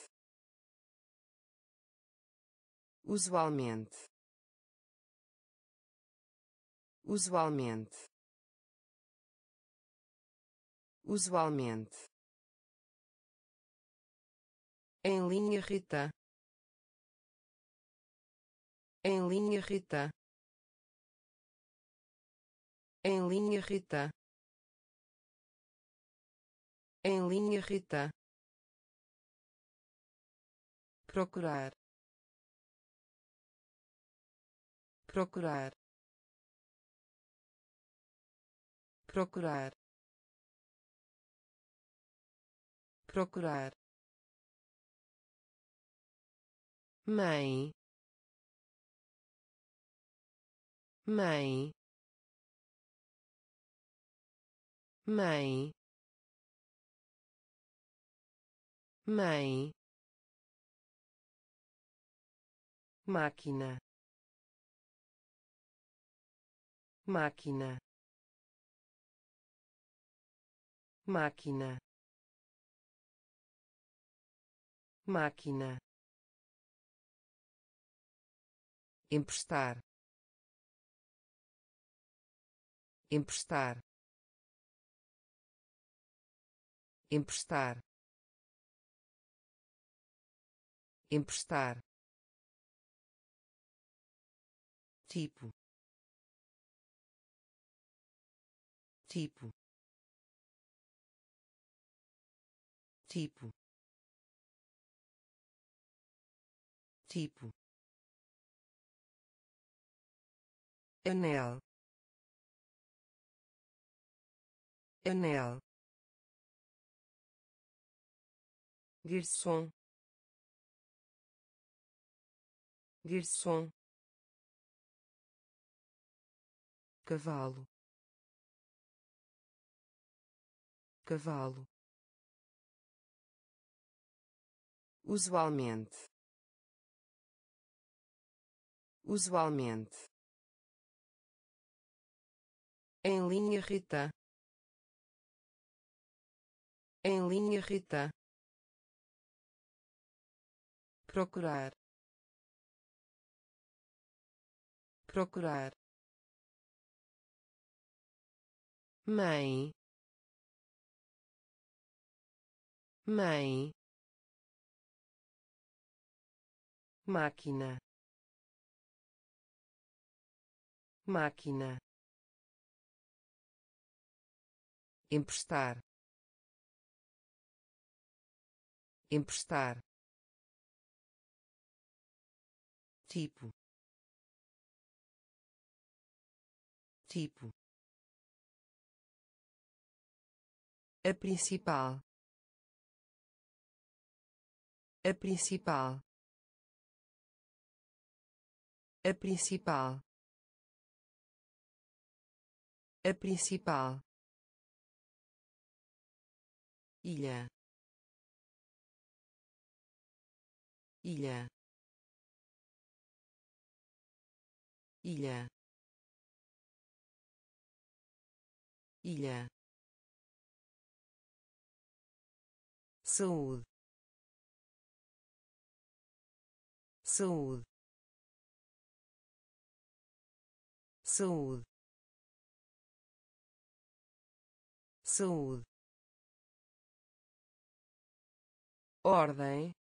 [SPEAKER 1] usualmente, usualmente, usualmente, em linha reta, em linha reta, em linha reta, em linha reta, procurar, procurar, procurar, procurar, mãe, mãe, mãe, mãe, máquina, máquina, máquina, máquina, emprestar, emprestar, emprestar, emprestar, tipo, tipo, tipo, tipo, anel, anel, garçom, garçom, cavalo, cavalo, usualmente, usualmente, em linha reta, em linha reta, procurar, procurar, mãe, mãe, máquina, máquina, emprestar, emprestar, tipo, tipo, a principal, a principal, a principal, a principal, ilha, ilha, ilha, ilha, saúde, saúde, saúde, saúde, ordem,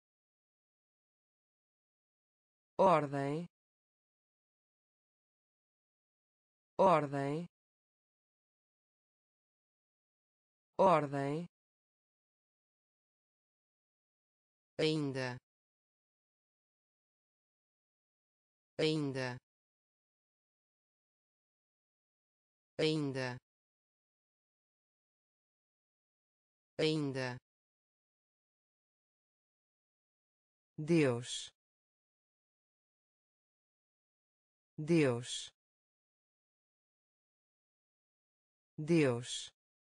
[SPEAKER 1] ordem, ordem, ordem, ainda, ainda, ainda, ainda, Deus, Deus, Deus,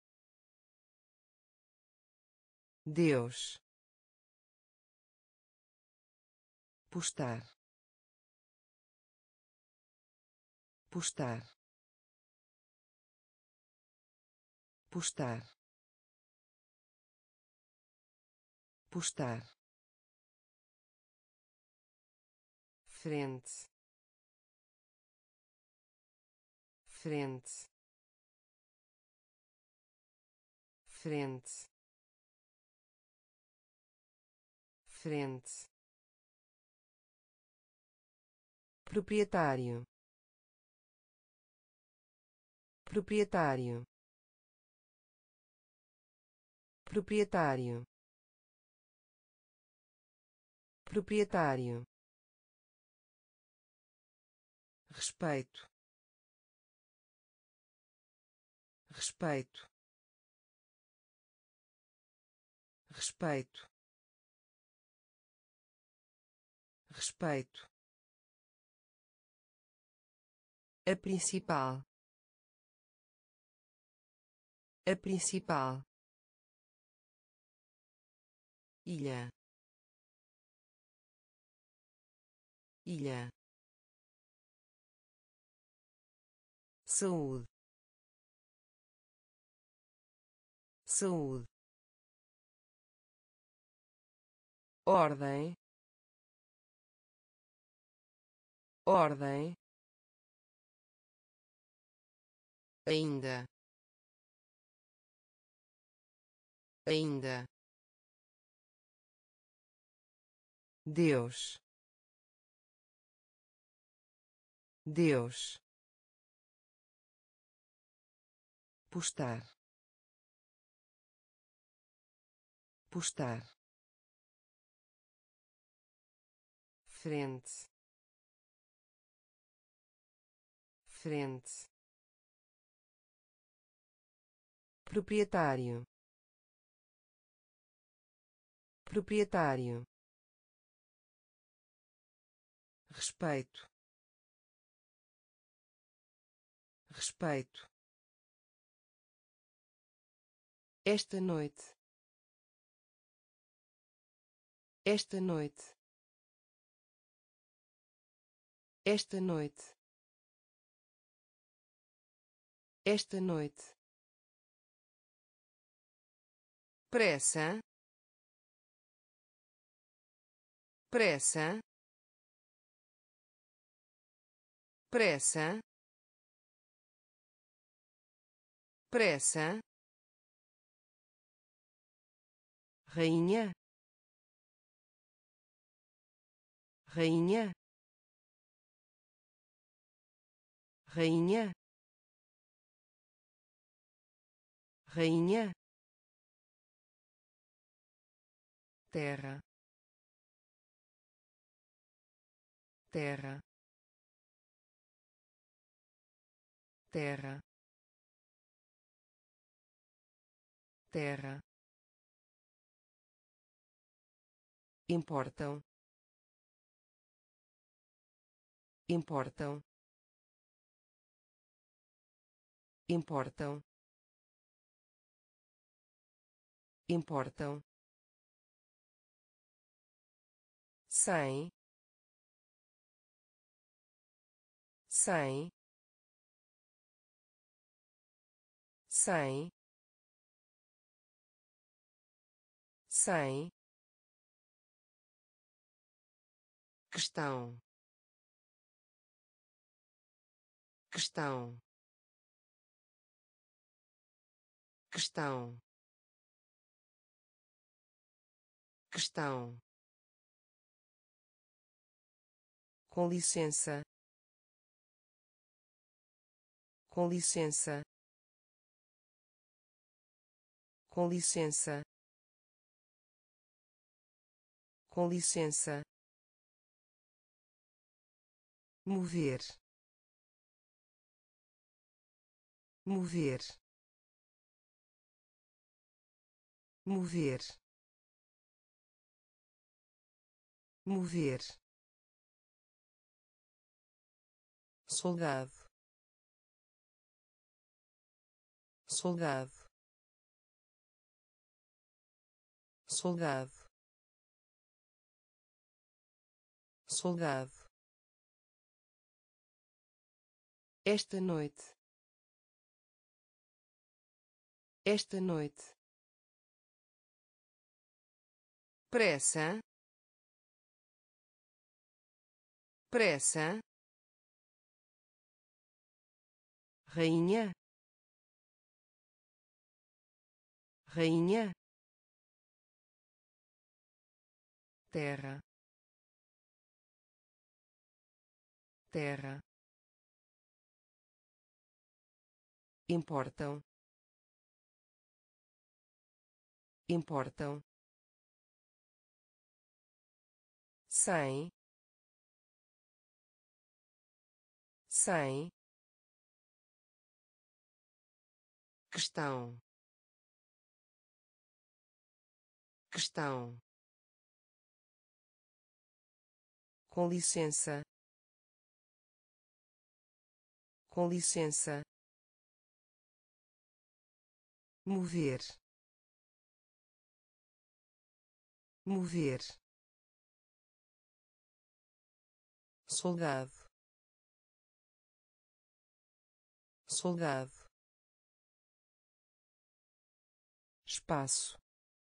[SPEAKER 1] Deus, postar, postar, postar, postar, frente, frente, frente, frente, proprietário, proprietário, proprietário, proprietário, respeito, respeito, respeito, respeito, a principal, a principal, ilha, ilha, saúde, saúde, ordem, ordem, ainda, ainda, Deus, Deus, postar, postar, frente, frente, proprietário, proprietário, respeito, respeito, esta noite, esta noite, esta noite, esta noite, pressa, pressa, pressa, pressa, rainha, rainha, rainha, rainha, terra, terra, terra, terra, importam, importam, importam, importam, cem, cem, cem, cem, questão, questão, questão, questão, com licença, com licença, com licença, com licença, mover, mover, mover, mover, soldado, soldado, soldado, soldado. Esta noite, esta noite, pressa, pressa, rainha, rainha, terra, terra, importam, importam, cem, cem, questão, questão, com licença, com licença, mover, mover, soldado, soldado, espaço,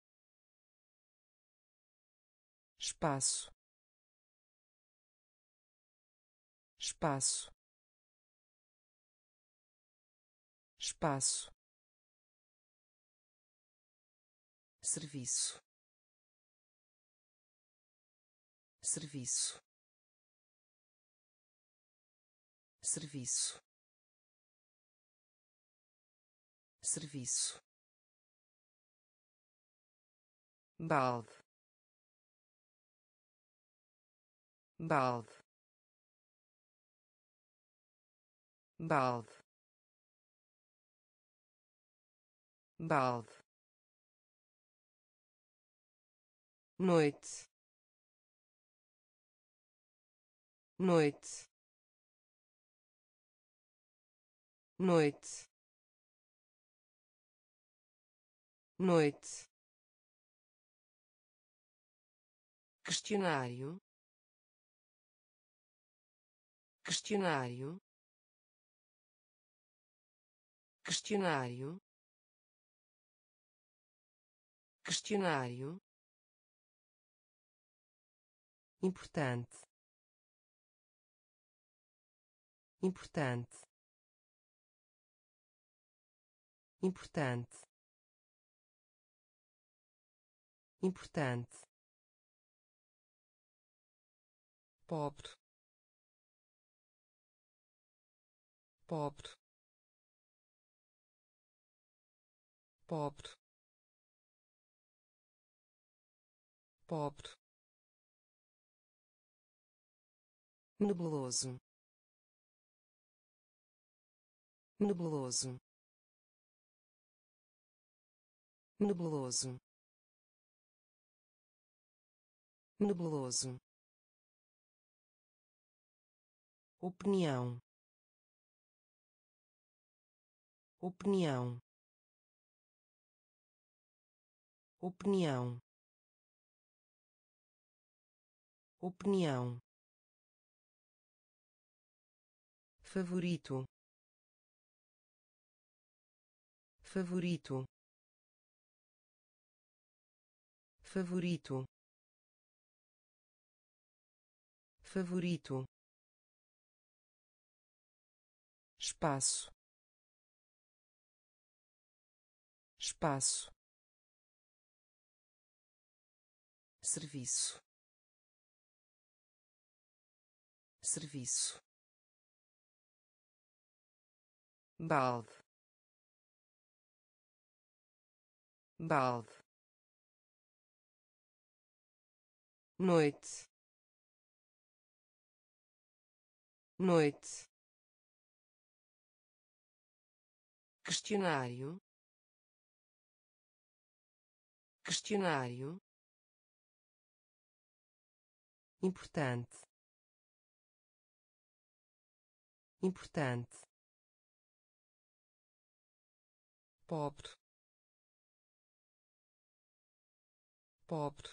[SPEAKER 1] espaço, espaço, espaço, serviço, serviço, serviço, serviço, balde, balde, balde, balde, noite, noite, noite, noite, questionário, questionário, questionário, questionário, importante, importante, importante, importante, pobre, pobre, pobre, pobre, nebuloso, nebuloso, nebuloso, nebuloso, opinião, opinião, opinião, opinião, favorito, favorito, favorito, favorito, espaço, espaço, serviço, serviço, balde, balde, noite, noite, questionário, questionário, importante, importante, pobre, pobre,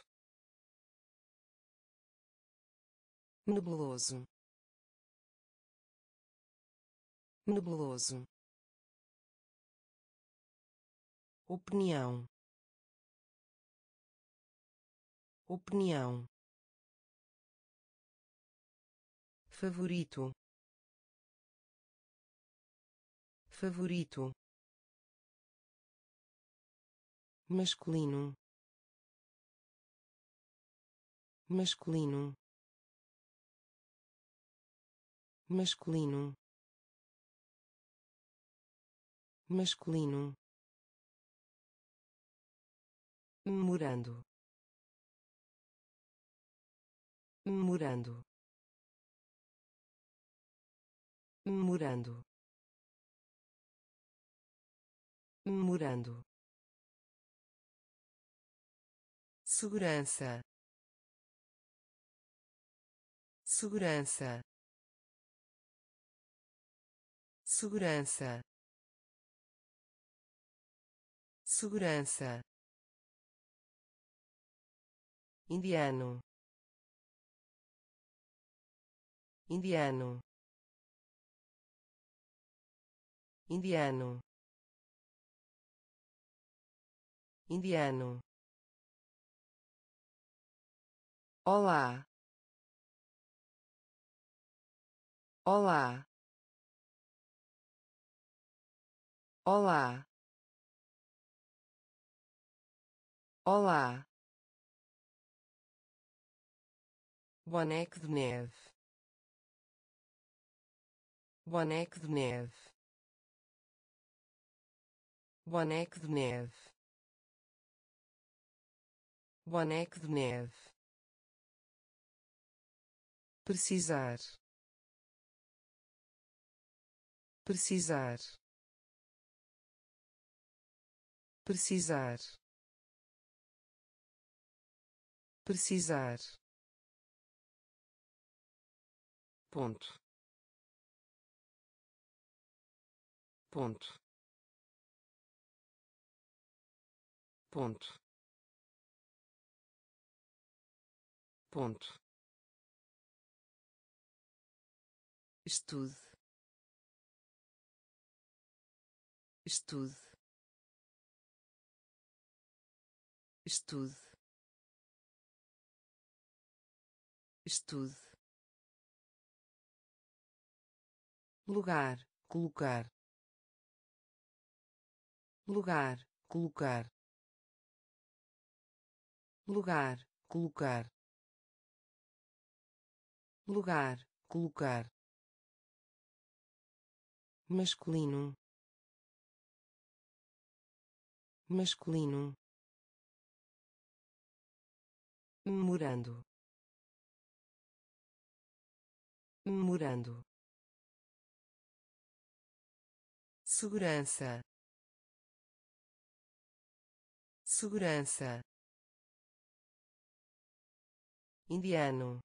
[SPEAKER 1] nebuloso, nebuloso, opinião, opinião, favorito, favorito, masculino, masculino, masculino, masculino, memorando, memorando, memorando, memorando, segurança, segurança, segurança, segurança, indiano, indiano, indiano, indiano, olá, olá, olá, olá, boneco de neve, boneco de neve, boneco de neve, boneco de neve, precisar, precisar, precisar, precisar, ponto, ponto, ponto, ponto, estude, estude, estude, estude, lugar, colocar, lugar, colocar, lugar, colocar, lugar, colocar, masculino, masculino, memorando, memorando, segurança, segurança, indiano,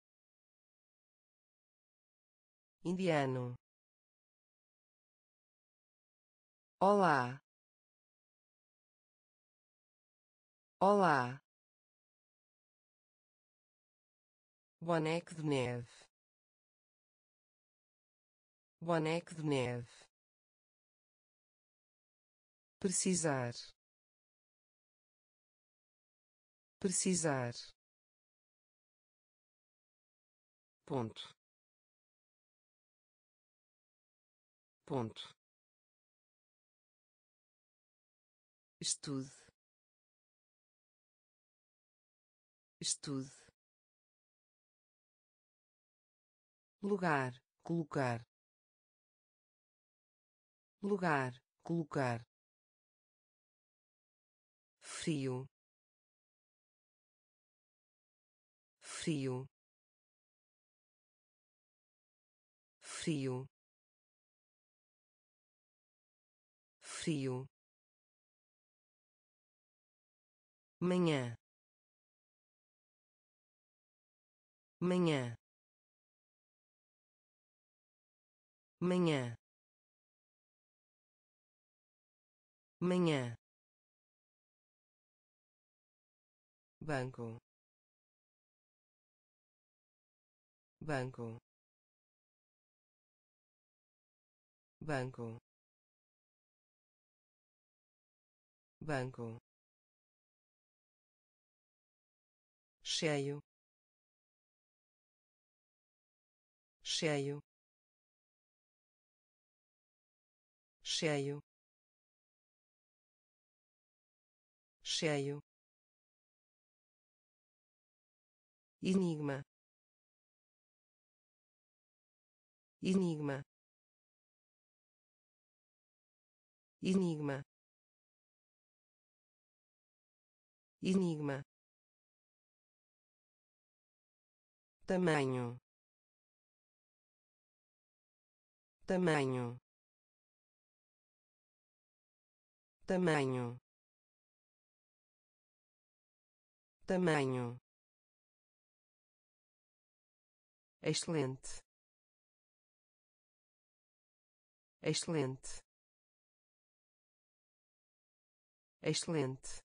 [SPEAKER 1] indiano, olá, olá, boneco de neve, boneco de neve, precisar, precisar, ponto, ponto, estude, estude, lugar, colocar, lugar, colocar, frio, frio, frio, frio, manhã, manhã, manhã, manhã, banco, banco, banco, banco, cheio, cheio, cheio, cheio, enigma, enigma, enigma, enigma, tamanho, tamanho, tamanho, tamanho, excelente, excelente, excelente,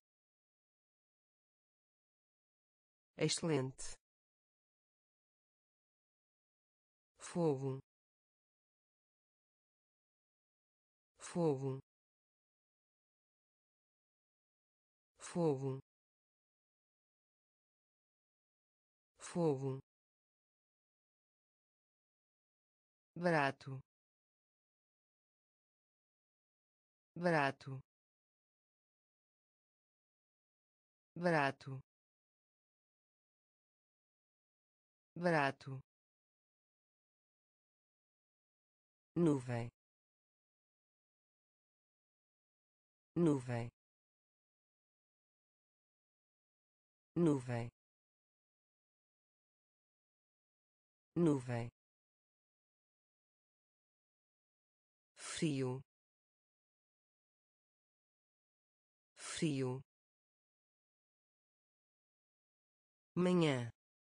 [SPEAKER 1] excelente, fogo, fogo, fogo, fogo, barato, barato, barato, barato, nuvem, nuvem, nuvem, nuvem, frio, frio, manhã,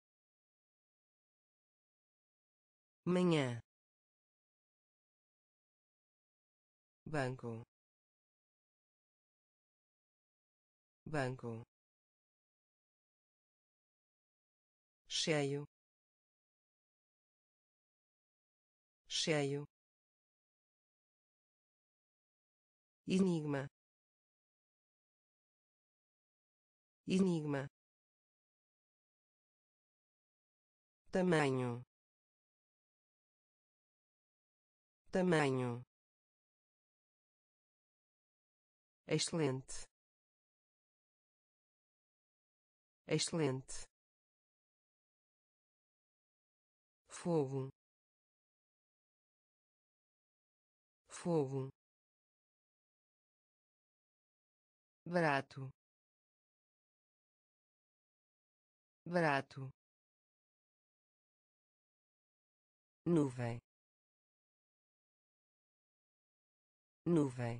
[SPEAKER 1] manhã, banco, banco, cheio, cheio, enigma, enigma, tamanho, tamanho, excelente, excelente, fogo, fogo, barato, barato, nuvem, nuvem,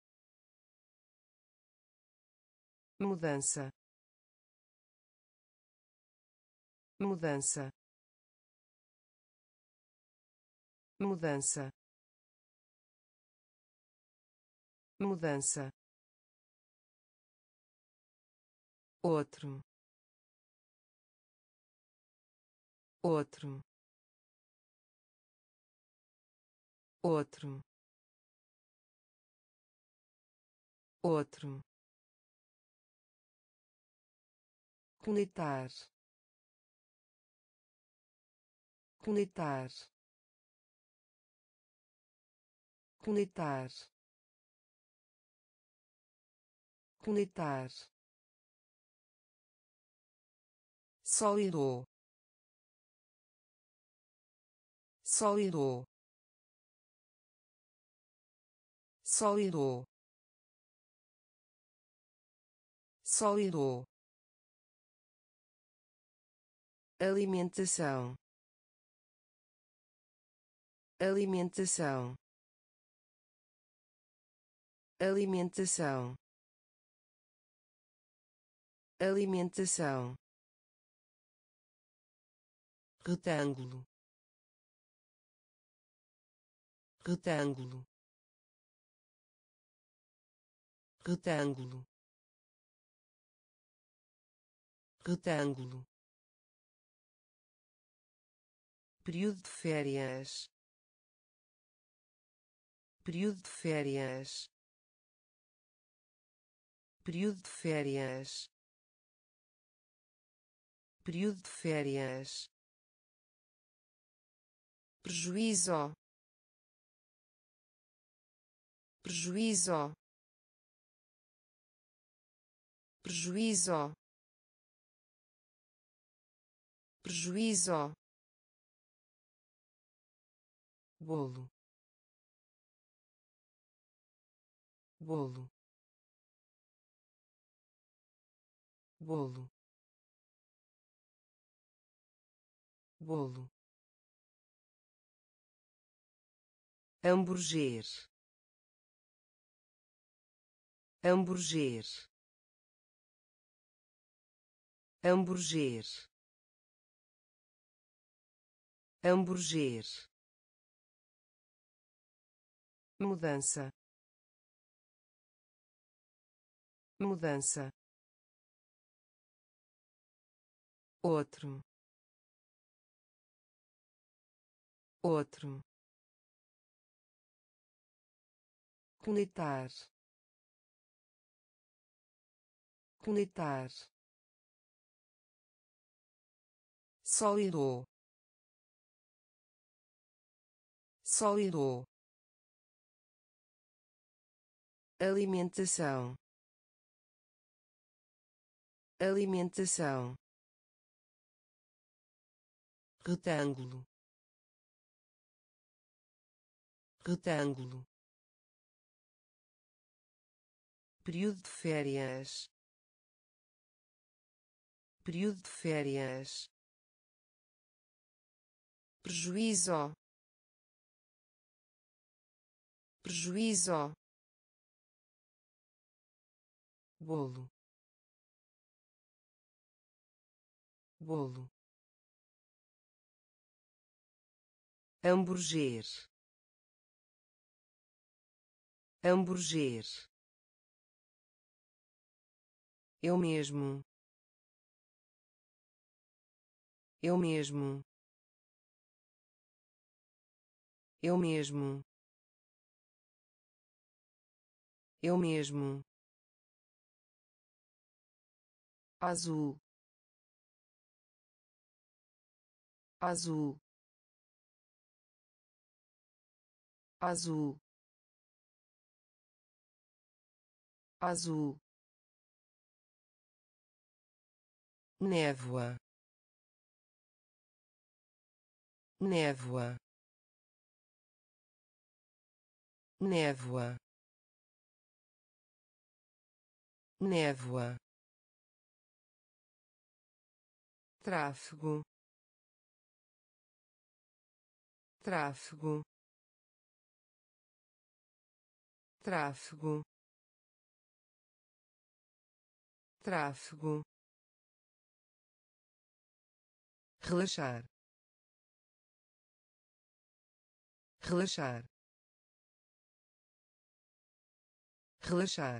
[SPEAKER 1] mudança, mudança, mudança, mudança, outro, outro, outro, outro, conectar, conectar, conectar, conectar, sólido, sólido, sólido, sólido, alimentação, alimentação, alimentação, alimentação, retângulo, retângulo, retângulo, retângulo, período de férias, período de férias, período de férias, período de férias, prejuízo, prejuízo, prejuízo, prejuízo, bolo, bolo, bolo, bolo, hambúrguer, hambúrguer, hambúrguer, hambúrguer, mudança, mudança, outro, outro, conectar, conectar, sólido, sólido, alimentação, alimentação, retângulo, retângulo, período de férias, período de férias, prejuízo, prejuízo, bolo, bolo, hambúrguer, hambúrguer, eu mesmo, eu mesmo, eu mesmo, eu mesmo, azul, azul, azul, azul, névoa, névoa, névoa, névoa, tráfego, tráfego, tráfego, tráfego, relaxar, relaxar, relaxar,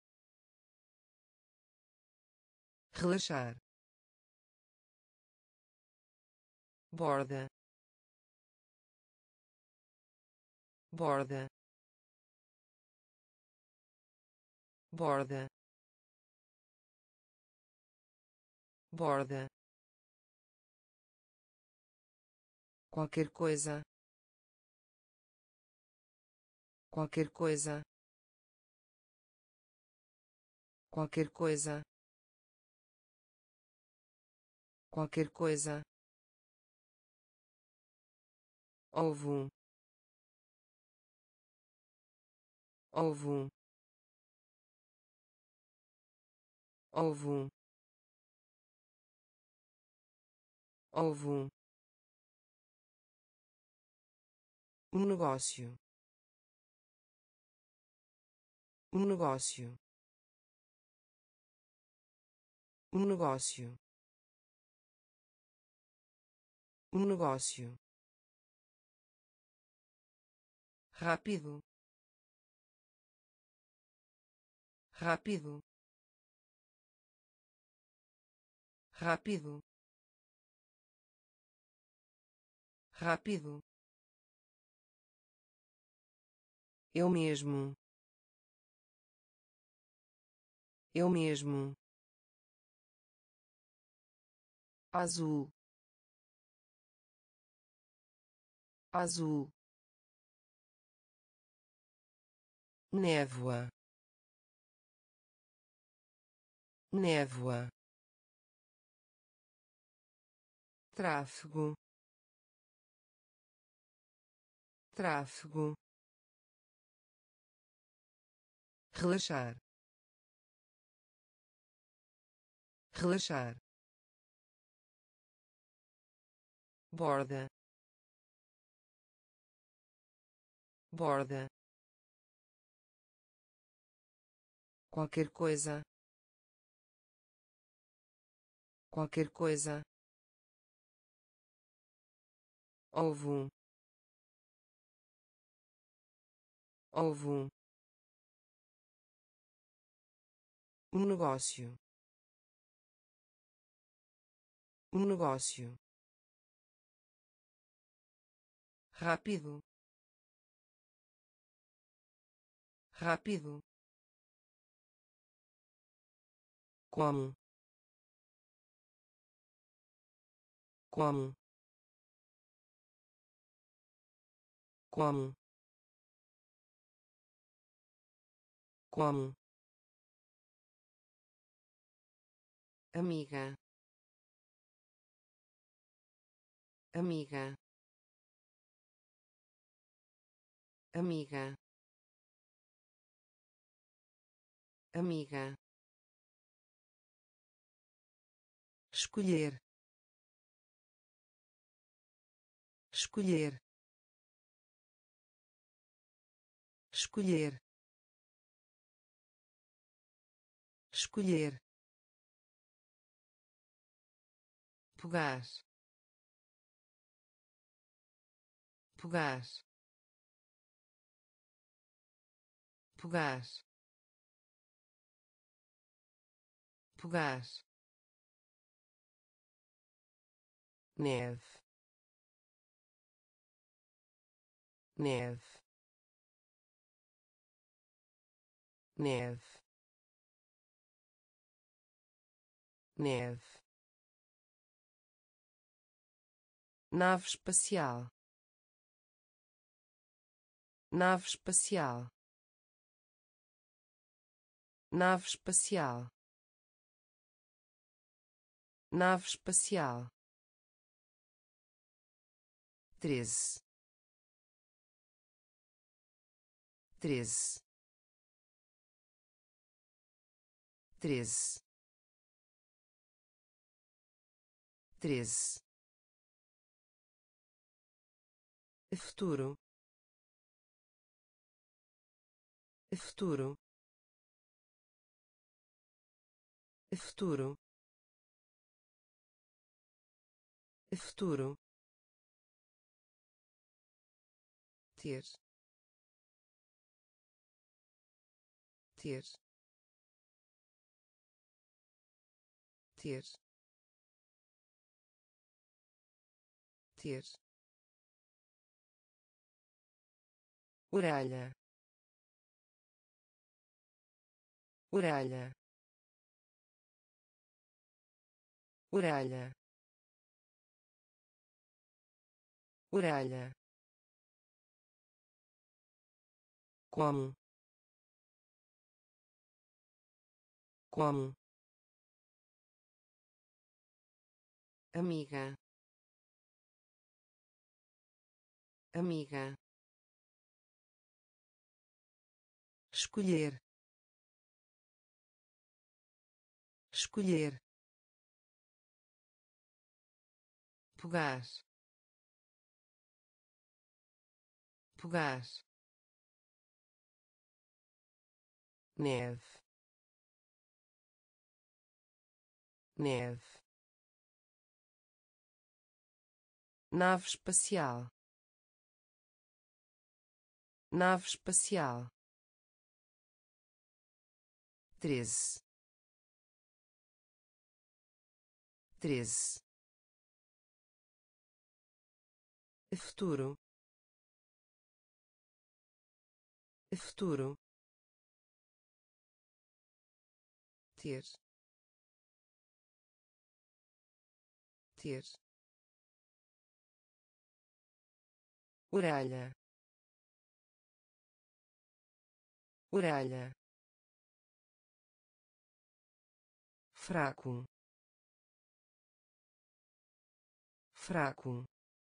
[SPEAKER 1] relaxar, borda, borda, borda, borda, qualquer coisa, qualquer coisa, qualquer coisa, qualquer coisa, ovo, ovo, ovo, ovo, um negócio, um negócio, um negócio, um negócio, rápido, rápido, rápido, rápido, eu mesmo, eu mesmo, azul, azul, névoa, névoa, tráfego, tráfego, relaxar, relaxar, borda, borda, qualquer coisa, qualquer coisa, ovo, ovo, um negócio, um negócio, rápido, rápido, como, como, como, como, amiga, amiga, amiga, amiga, escolher, escolher, escolher, escolher, pegar, pegar, pegar, pegar, neve, neve, neve, neve, nave espacial, nave espacial, nave espacial, nave espacial, treze, treze, treze, treze, futuro, futuro, futuro, futuro, ter, ter, ter, ter, orelha, orelha, orelha, orelha, como, como, amiga, amiga, escolher, escolher, pegar, pegar, neve, neve, nave espacial, nave espacial, treze, treze, futuro, futuro, ter, ter, orelha, orelha, fraco, fraco,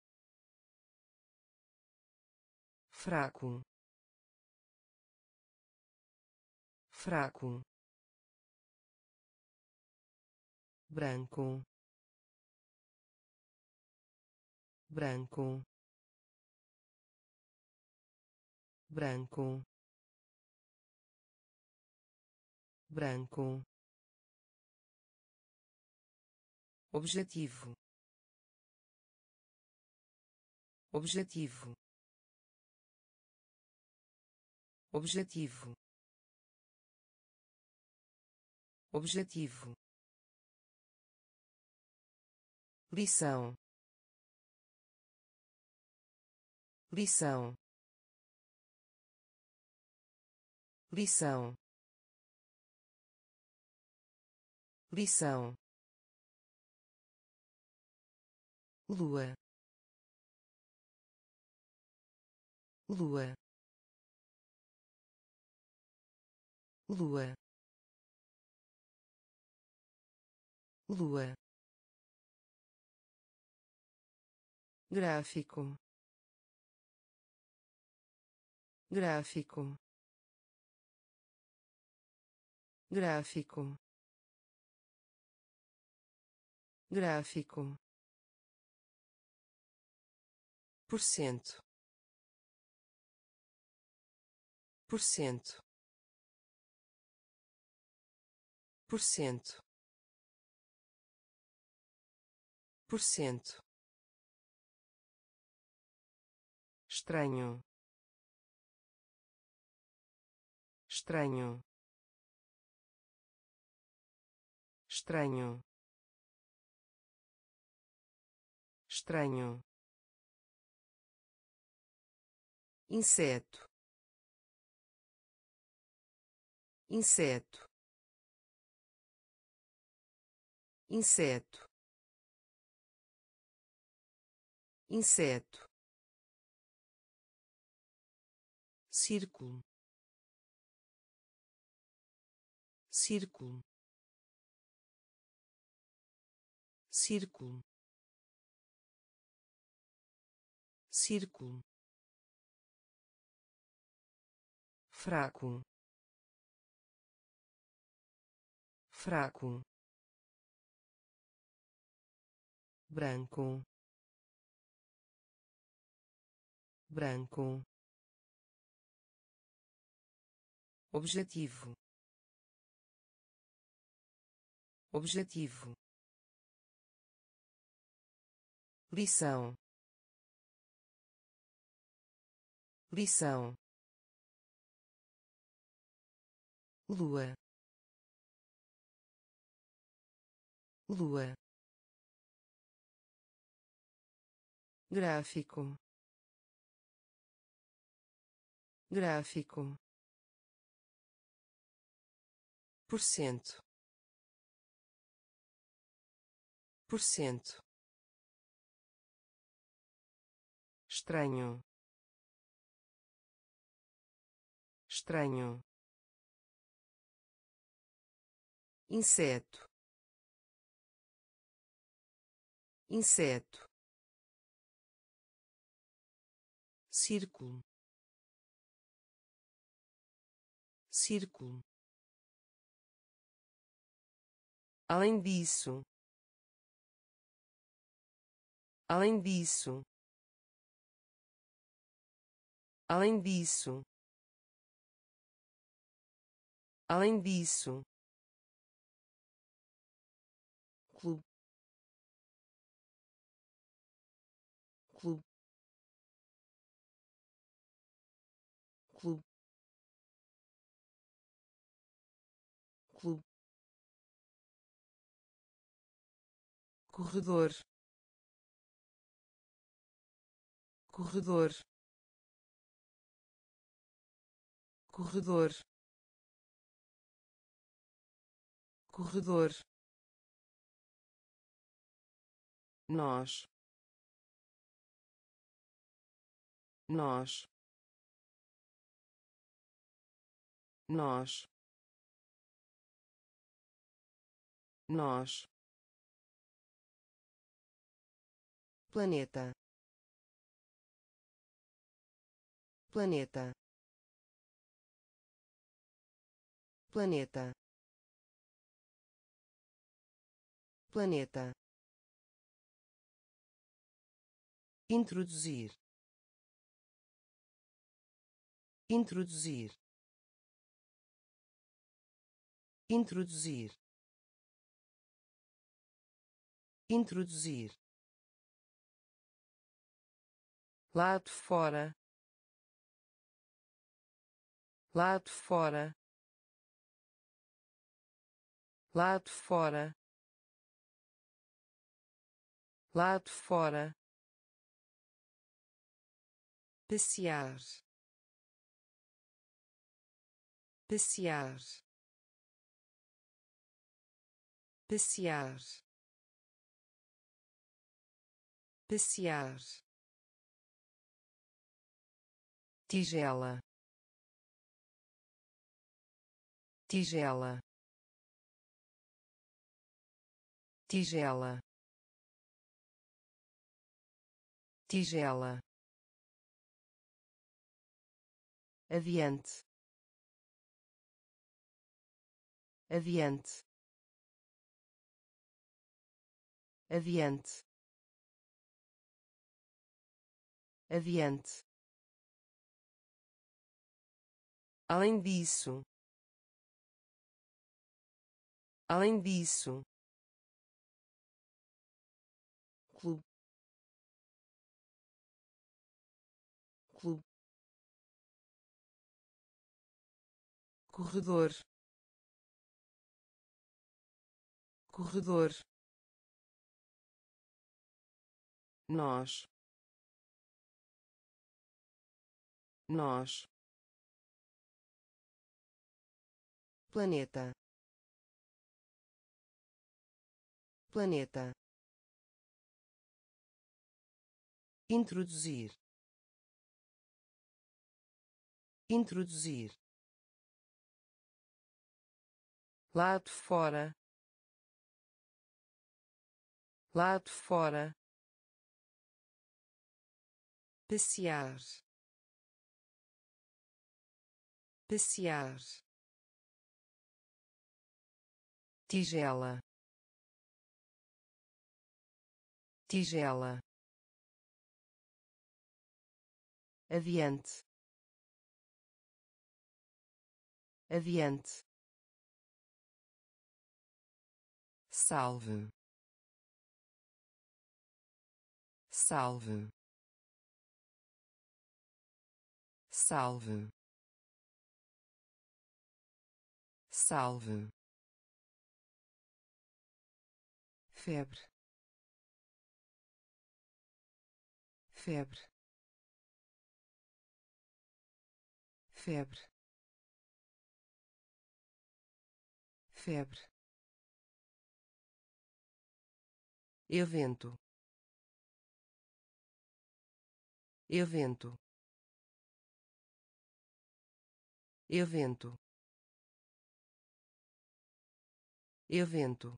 [SPEAKER 1] fraco, fraco, branco, branco, branco, branco, objetivo, objetivo, objetivo, objetivo, lição, lição, lição, lição, lua, lua, lua, lua, gráfico, gráfico, gráfico, gráfico, por cento, por cento, por cento, por cento, estranho, estranho, estranho, estranho, inseto, inseto, inseto, inseto, círculo, círculo, círculo, círculo, fraco, fraco, branco, branco, objetivo, objetivo, lição, lição, lua, lua, gráfico, gráfico, por cento, por cento, estranho, estranho, inseto, inseto, círculo, círculo, além disso, além disso, além disso, além disso, clube, clube, clube, clube, corredor, corredor, corredor, corredor, nós, nós, nós, nós, planeta, planeta, planeta, planeta, introduzir, introduzir, introduzir, introduzir, lado fora, lado fora, lado fora, lado fora, passear, passear, passear, passear, tigela, tigela, tigela, tigela, aviante, aviante, aviante, aviante, além disso, além disso, clube, clube, corredor, corredor, nós, nós, planeta, planeta, introduzir, introduzir, lado fora, lado fora, passear, passear, tigela, tigela, aviante, aviante, salve, salve, salve, salve, febre, febre, febre, febre, evento, evento, evento, evento,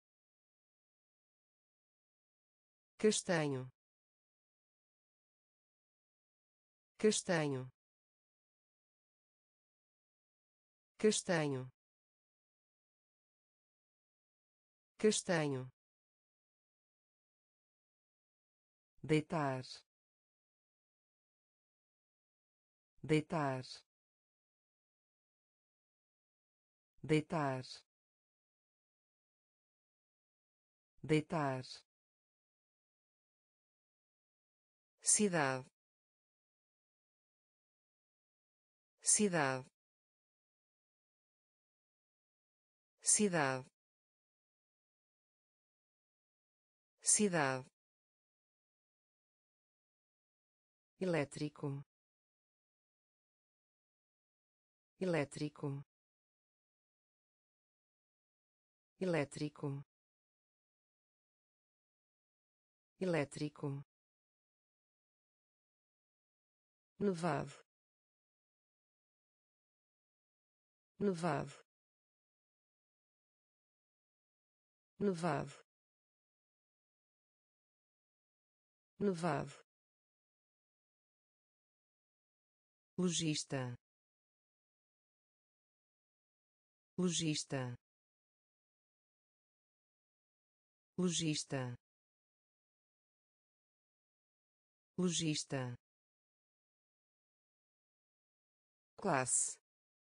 [SPEAKER 1] castanho, castanho, castanho, castanho, deitar, deitar, deitar, deitar, cidade, cidade, cidade, cidade, elétrico, elétrico, elétrico, elétrico, nevado, nevado, nevado, nevado, lojista, lojista, lojista, lojista, classe,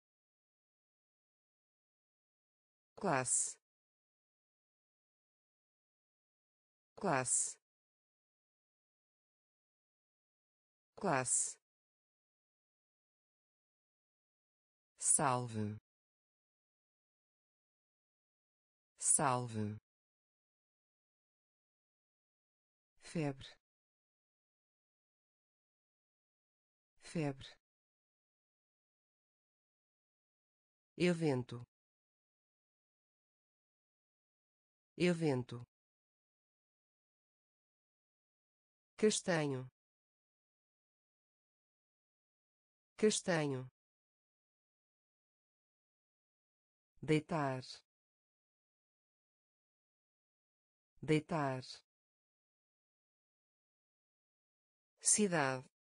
[SPEAKER 1] classe, classe, classe, salve, salve, febre, febre, evento, evento, castanho, castanho, deitar, deitar, cidade,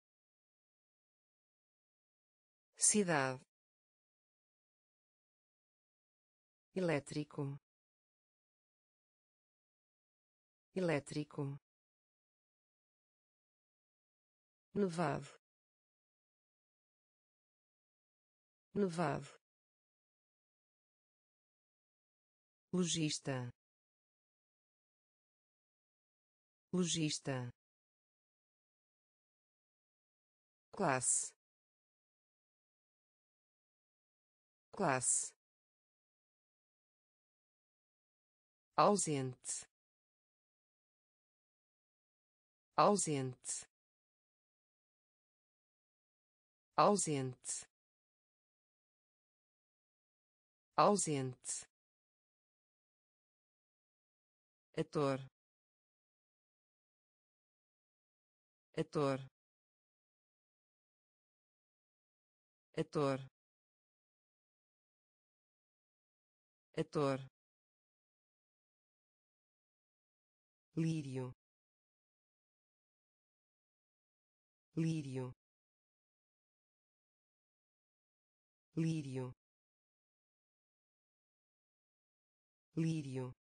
[SPEAKER 1] cidade, elétrico, elétrico, nevado, nevado, lojista, lojista, classe, classe, ausente, ausente, ausente, ausente, ator, ator, ator, ator, lírio, lírio, lírio, lírio,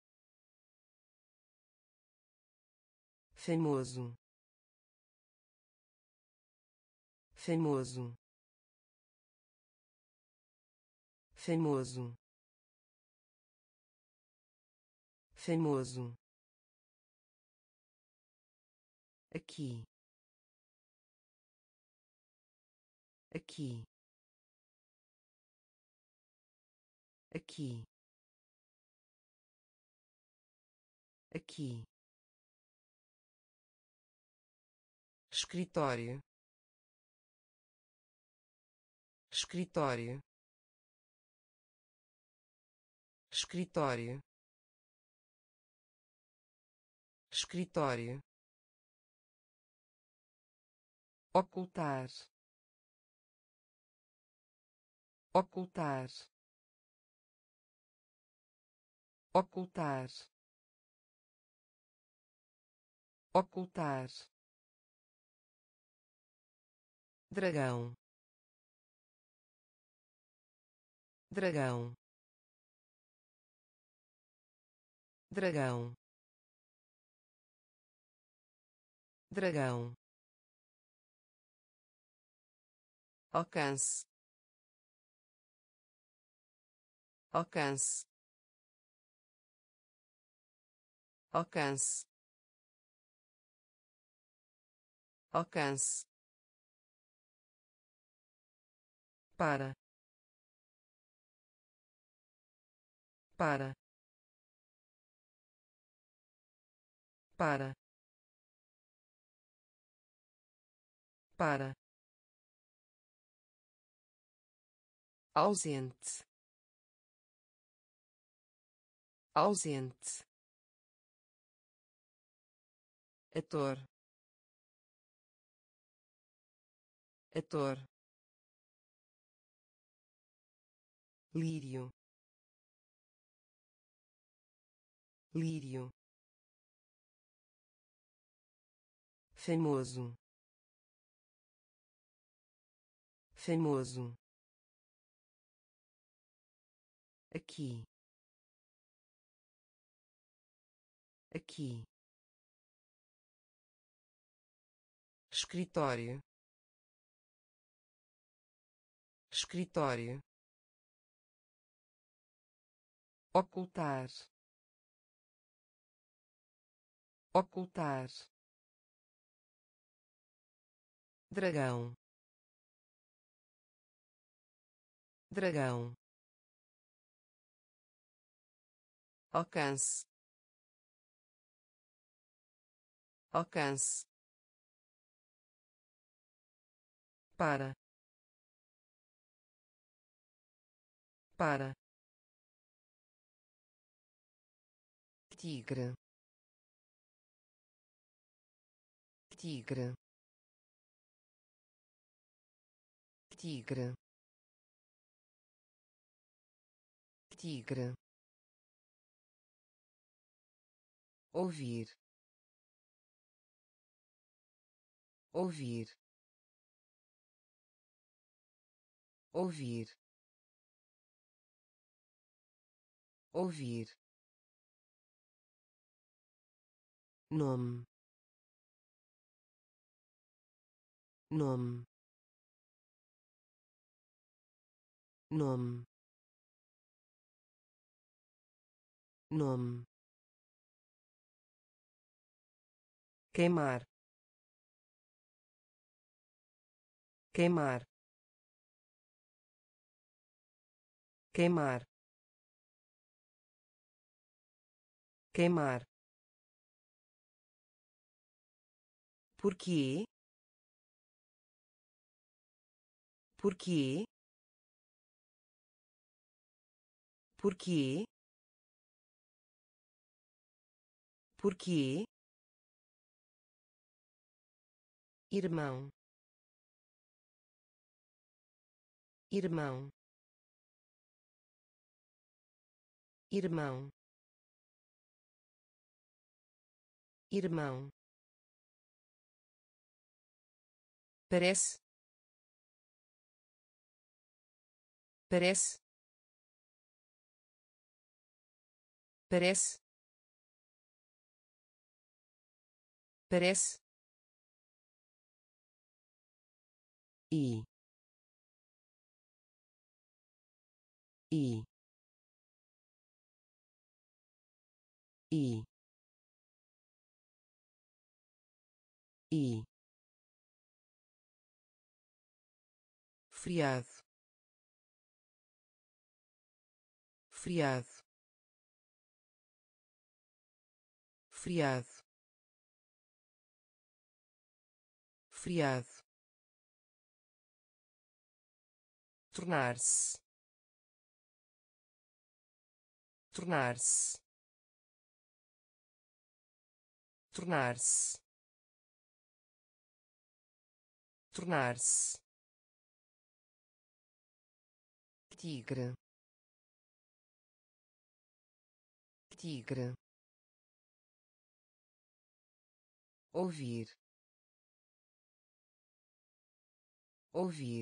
[SPEAKER 1] famoso, famoso, famoso, famoso, aqui, aqui, aqui, aqui, escritório, escritório, escritório, escritório, ocultar, ocultar, ocultar, ocultar, dragão, dragão, dragão, dragão, alcance, alcance, alcance, alcance, para, para, para, para, ausente, ausente, ator, ator, lírio, lírio, famoso, famoso, aqui, aqui, escritório, escritório, ocultar, ocultar, dragão, dragão, alcance, alcance, para, para, tigre, tigre, tigre, tigre, ouvir, ouvir, ouvir, ouvir, nome, nome, nome, nome, queimar, queimar, queimar, queimar, porquê, porquê, porquê, porquê, irmão, irmão, irmão, irmão, parece, parece, parece, parece, e, e, e, e, friado, friado, friado, friado, tornar-se, tornar-se, tornar-se, tornar-se, tigre, tigre, ouvir, ouvir,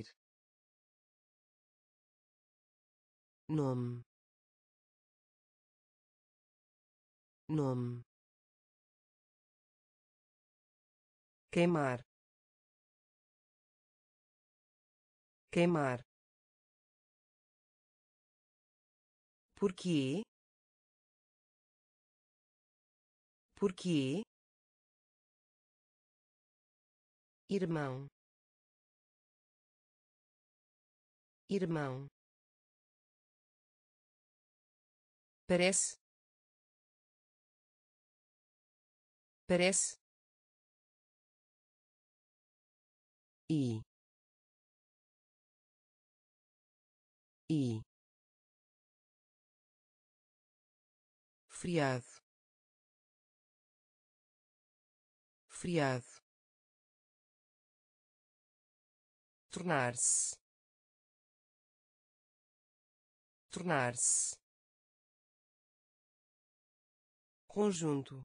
[SPEAKER 1] nome, nome, queimar, queimar, porquê, porquê, irmão, irmão, parece, parece, e, e, friado, friado, tornar-se, tornar-se, conjunto,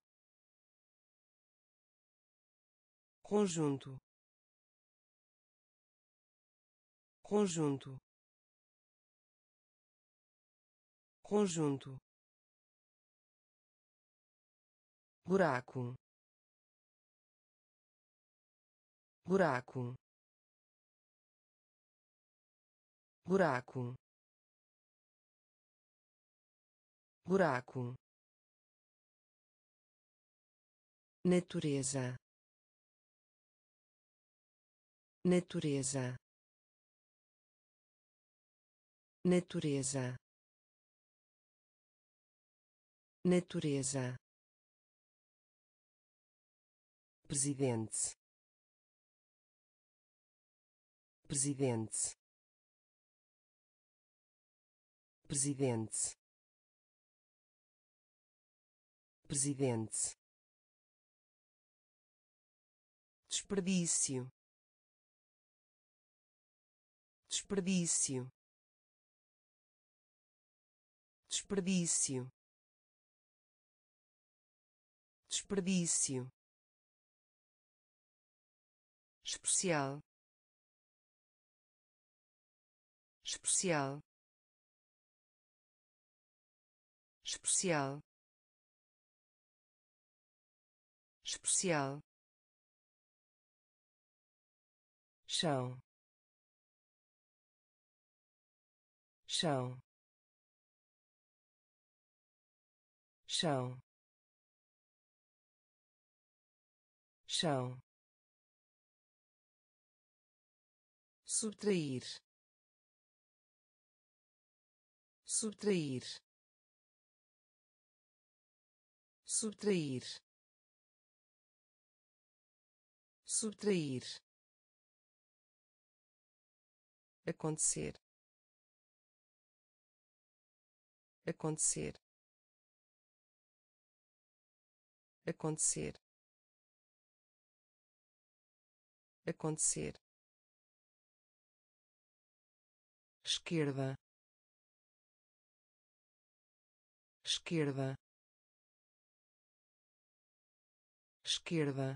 [SPEAKER 1] conjunto, conjunto, conjunto, buraco, buraco, buraco, buraco, natureza, natureza, natureza, natureza, presidente, presidente, presidente, presidente, desperdício, desperdício, desperdício, desperdício, especial, especial, especial, especial, chão, chão, chão, chão, subtrair, subtrair, subtrair, subtrair, acontecer, acontecer, acontecer, acontecer, esquerda, esquerda, esquerda,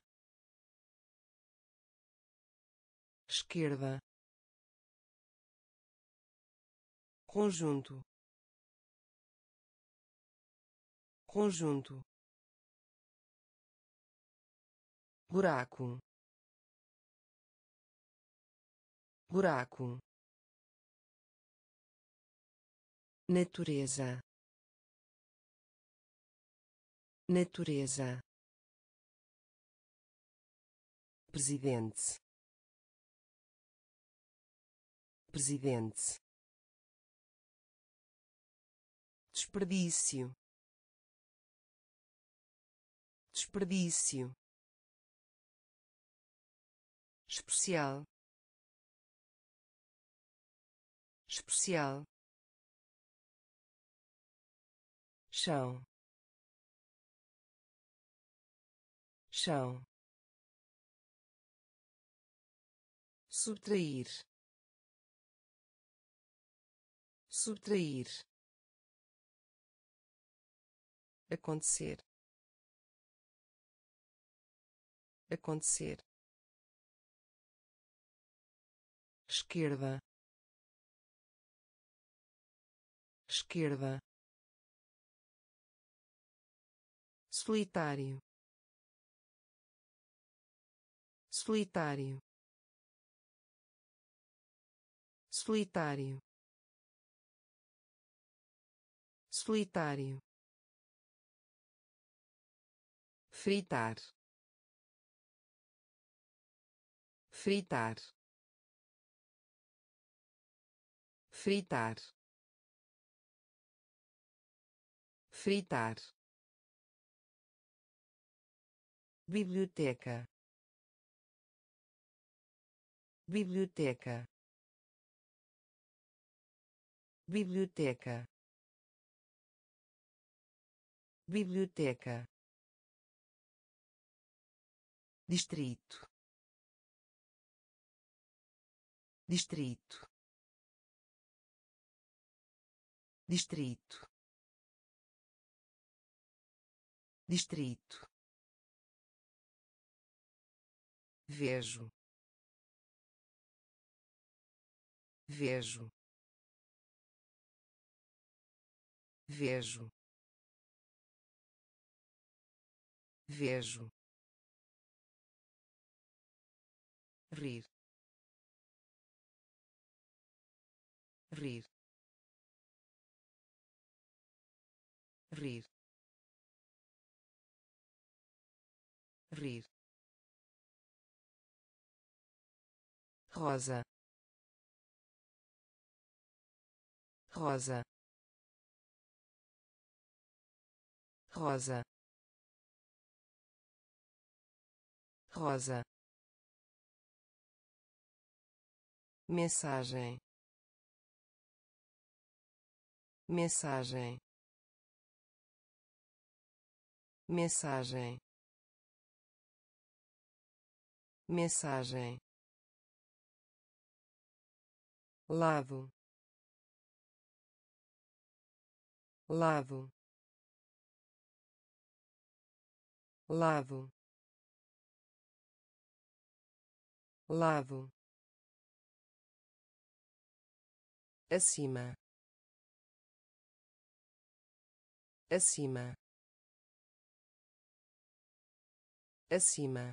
[SPEAKER 1] esquerda, conjunto, conjunto, buraco, buraco, natureza, natureza, presidente, presidente, desperdício, desperdício, especial, especial, chão, chão, subtrair, subtrair, acontecer, acontecer, esquerda, esquerda, solitário, solitário, solitário, solitário, fritar, fritar, fritar, fritar, biblioteca, biblioteca, biblioteca, biblioteca, distrito, distrito, distrito, distrito, vejo, vejo, vejo, vejo, rir, rir, rir, rir, rosa, rosa, rosa, rosa, mensagem, mensagem, mensagem, mensagem, lado, lado, lado, lado, acima, acima, acima,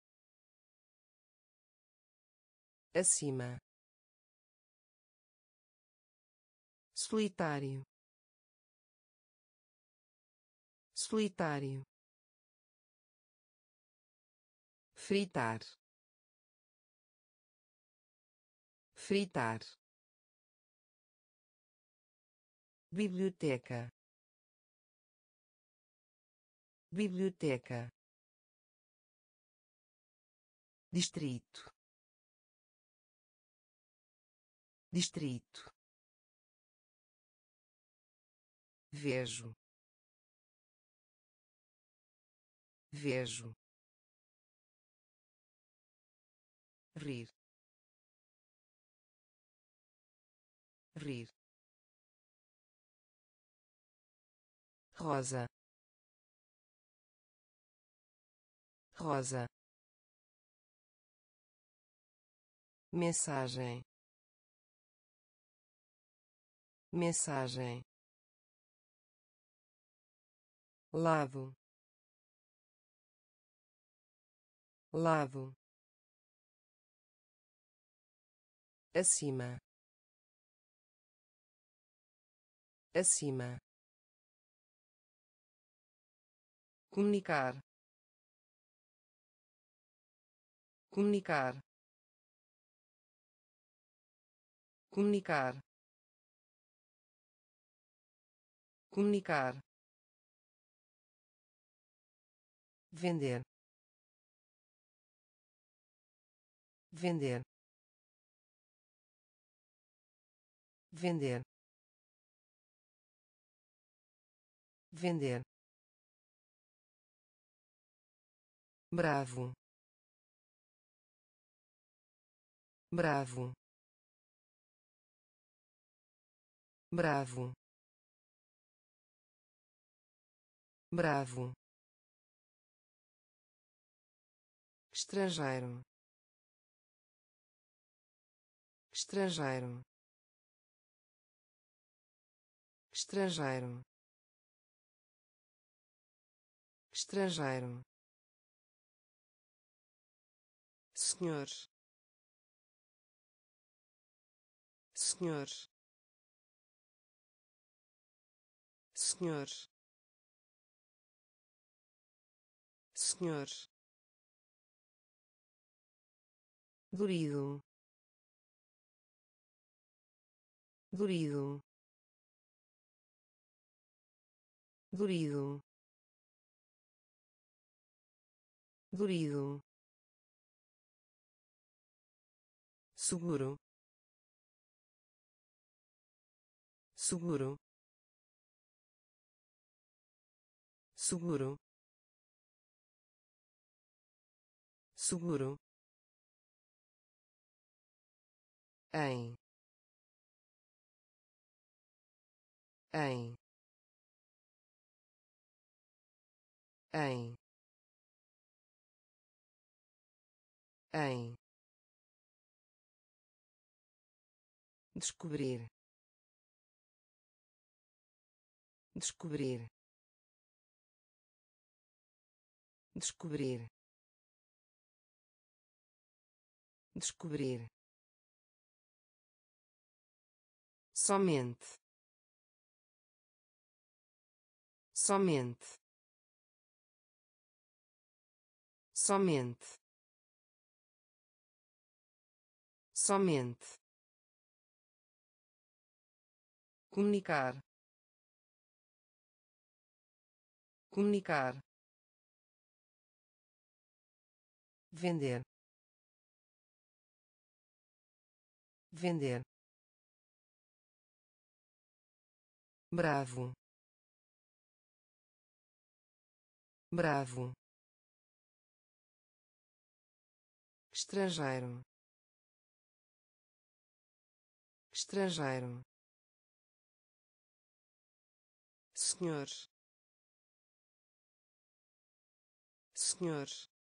[SPEAKER 1] acima, solitário, solitário, fritar, fritar, biblioteca, biblioteca, distrito, distrito, vejo, vejo, rir, rir, rosa, rosa, mensagem, mensagem, lado, lado, acima, acima, comunicar, comunicar, comunicar, comunicar, vender, vender, vender, vender, bravo, bravo, bravo, bravo, estrangeiro, estrangeiro, estrangeiro, estrangeiro, senhor, senhor, senhor, senhor, durido, durido, durido, durido, seguro, seguro, seguro, seguro, em, em, em, em, descobrir, descobrir, descobrir, descobrir, somente, somente, somente, somente, comunicar, comunicar, vender, vender, bravo, bravo, estrangeiro, estrangeiro, senhor, senhor,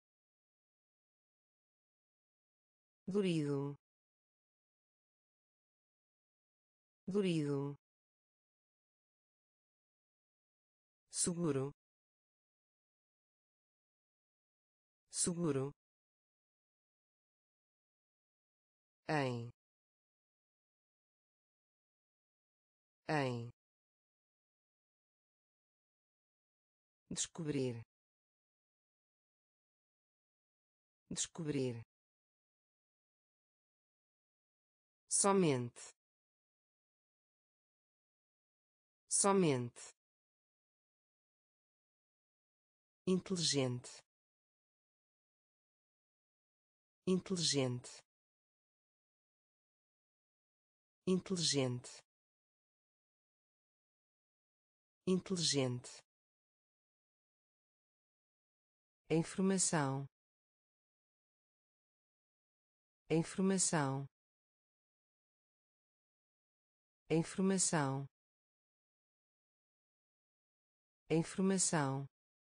[SPEAKER 1] durido, durido, seguro, seguro, em, em, descobrir, descobrir, somente, somente, inteligente, inteligente, inteligente, inteligente, informação, informação, informação, informação,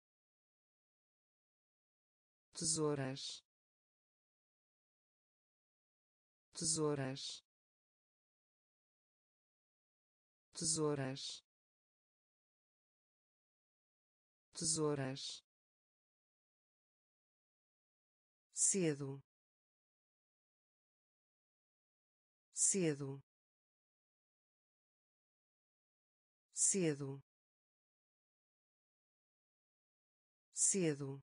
[SPEAKER 1] tesouras, tesouras, tesouras, tesouras, cedo, cedo, cedo, cedo,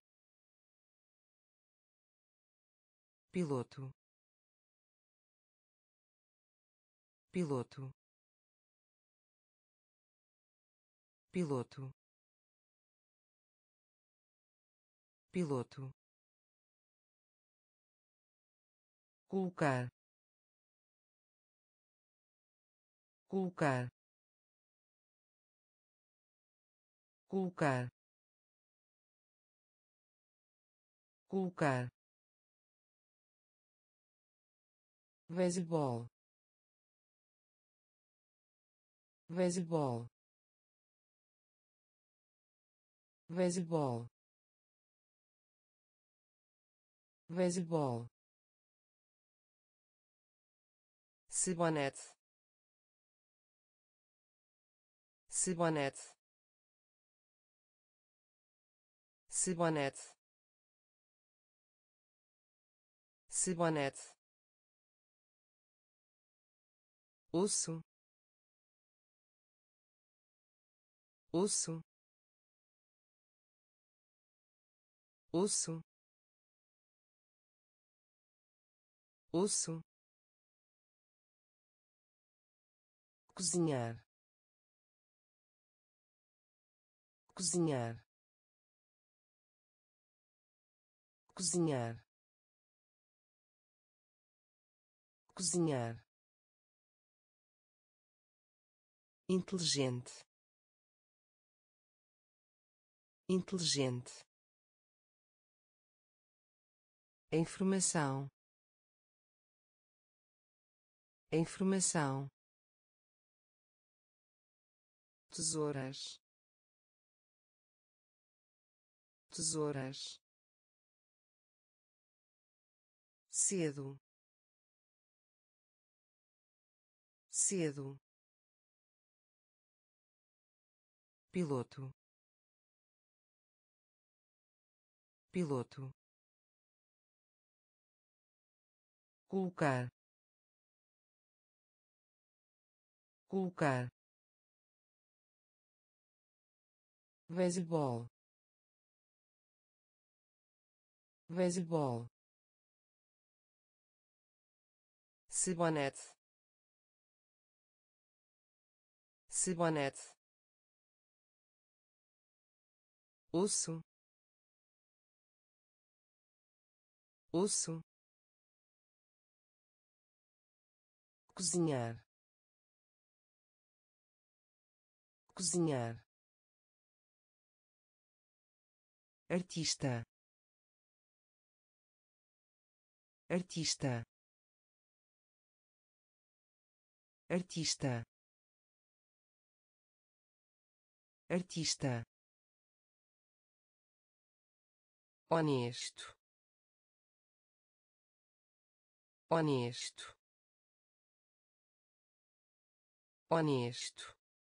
[SPEAKER 1] piloto, piloto, piloto, piloto, colocar, colocar, colocar, colocar, beisebol, beisebol, beisebol, beisebol, cibonete, cibonete, sabonete, sabonete, osso, osso, osso, osso, cozinhar, cozinhar, cozinhar, cozinhar, inteligente, inteligente, informação, informação, tesouras, tesouras, cedo, cedo, piloto, piloto, colocar, colocar, beisebol, beisebol, sabonete, sabonete, osso, osso, cozinhar, cozinhar, artista, artista, artista, artista, honesto, honesto, honesto,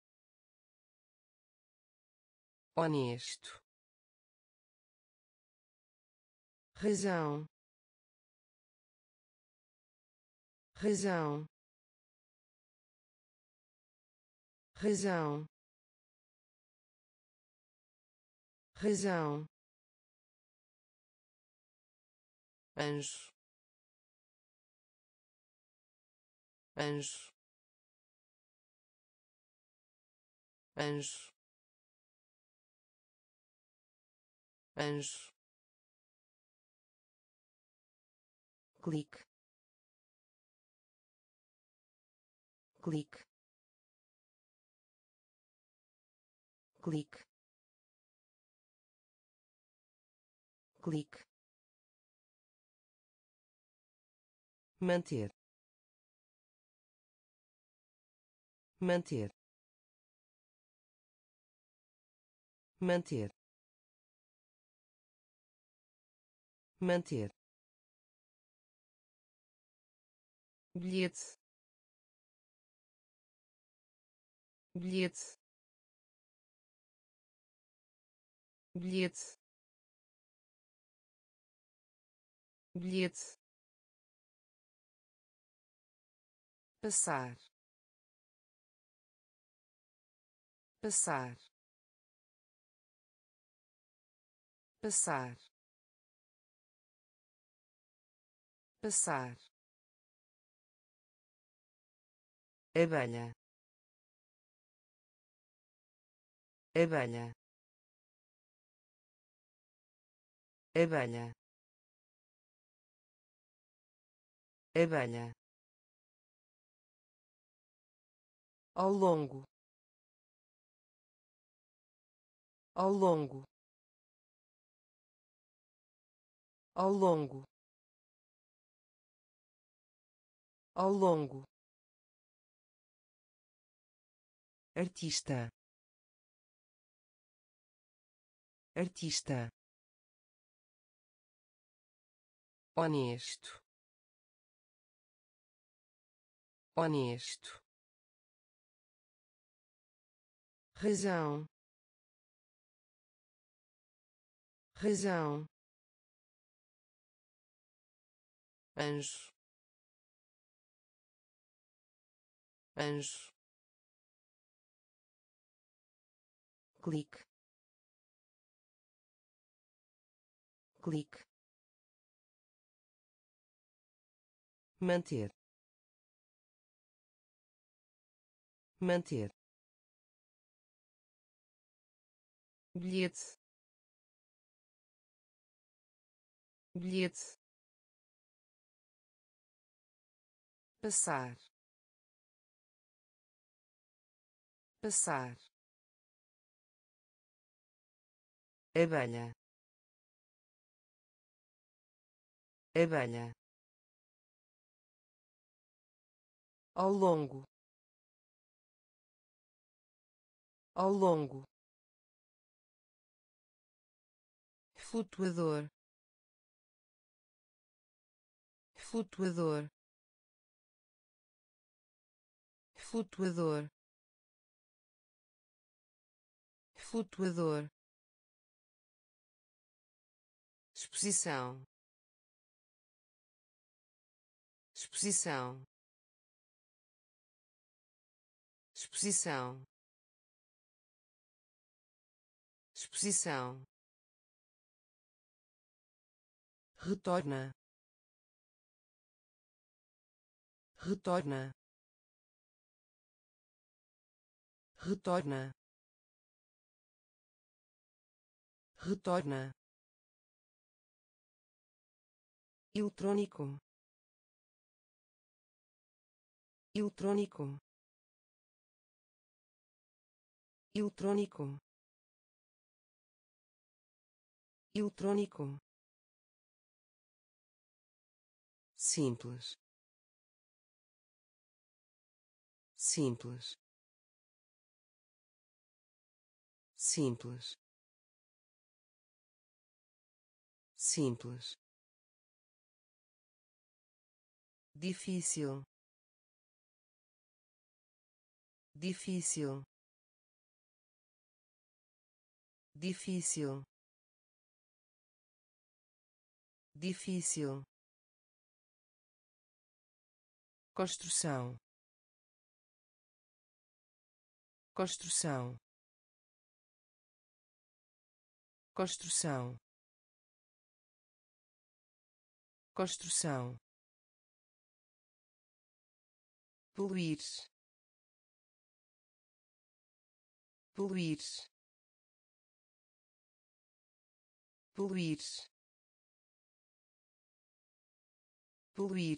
[SPEAKER 1] honesto, razão, razão, razão, razão, anjo, anjo, anjo, anjo, clique, clique, clique, clique, manter, manter, manter, manter, bilhete, bilhete, bilhete, bilhete, passar, passar, passar, passar, abelha, abelha, abelha, abelha, ao longo, ao longo, ao longo, ao longo, artista, artista, honesto, honesto, razão, razão, anjo, anjo, clique, clique, manter, manter, bilhete, bilhete, passar, passar, abelha, abelha, ao longo, ao longo, flutuador, flutuador, flutuador, flutuador, exposição, exposição, exposição, exposição, retorna, retorna, retorna, retorna, eletrônico, eletrônico, eletrônico, eletrônico, simples, simples, simples, simples, difícil, difícil, difícil, difícil, construção, construção, construção, construção, poluir, poluir, poluir, poluir,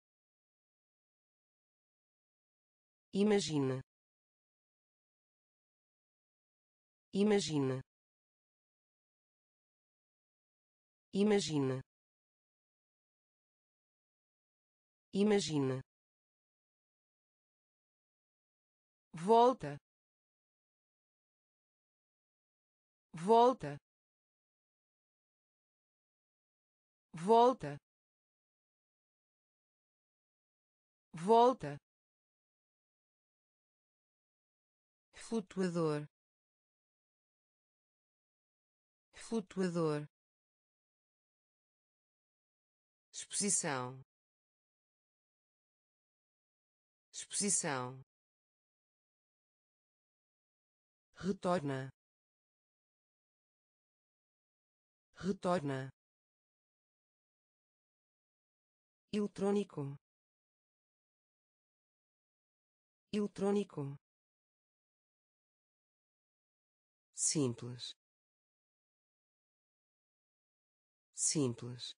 [SPEAKER 1] imagina, imagina, imagina, imagina, volta, volta, volta, volta, flutuador, flutuador, exposição, exposição, retorna, retorna, eletrônico, eletrônico, simples, simples,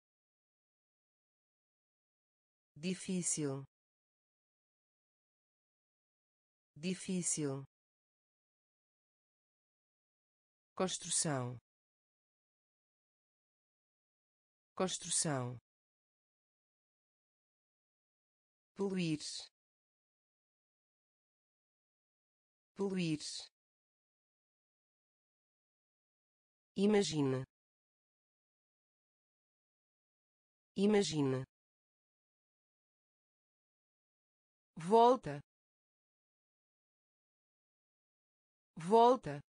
[SPEAKER 1] difícil, difícil, construção, construção, poluir, poluir, imagina, imagina, volta, volta,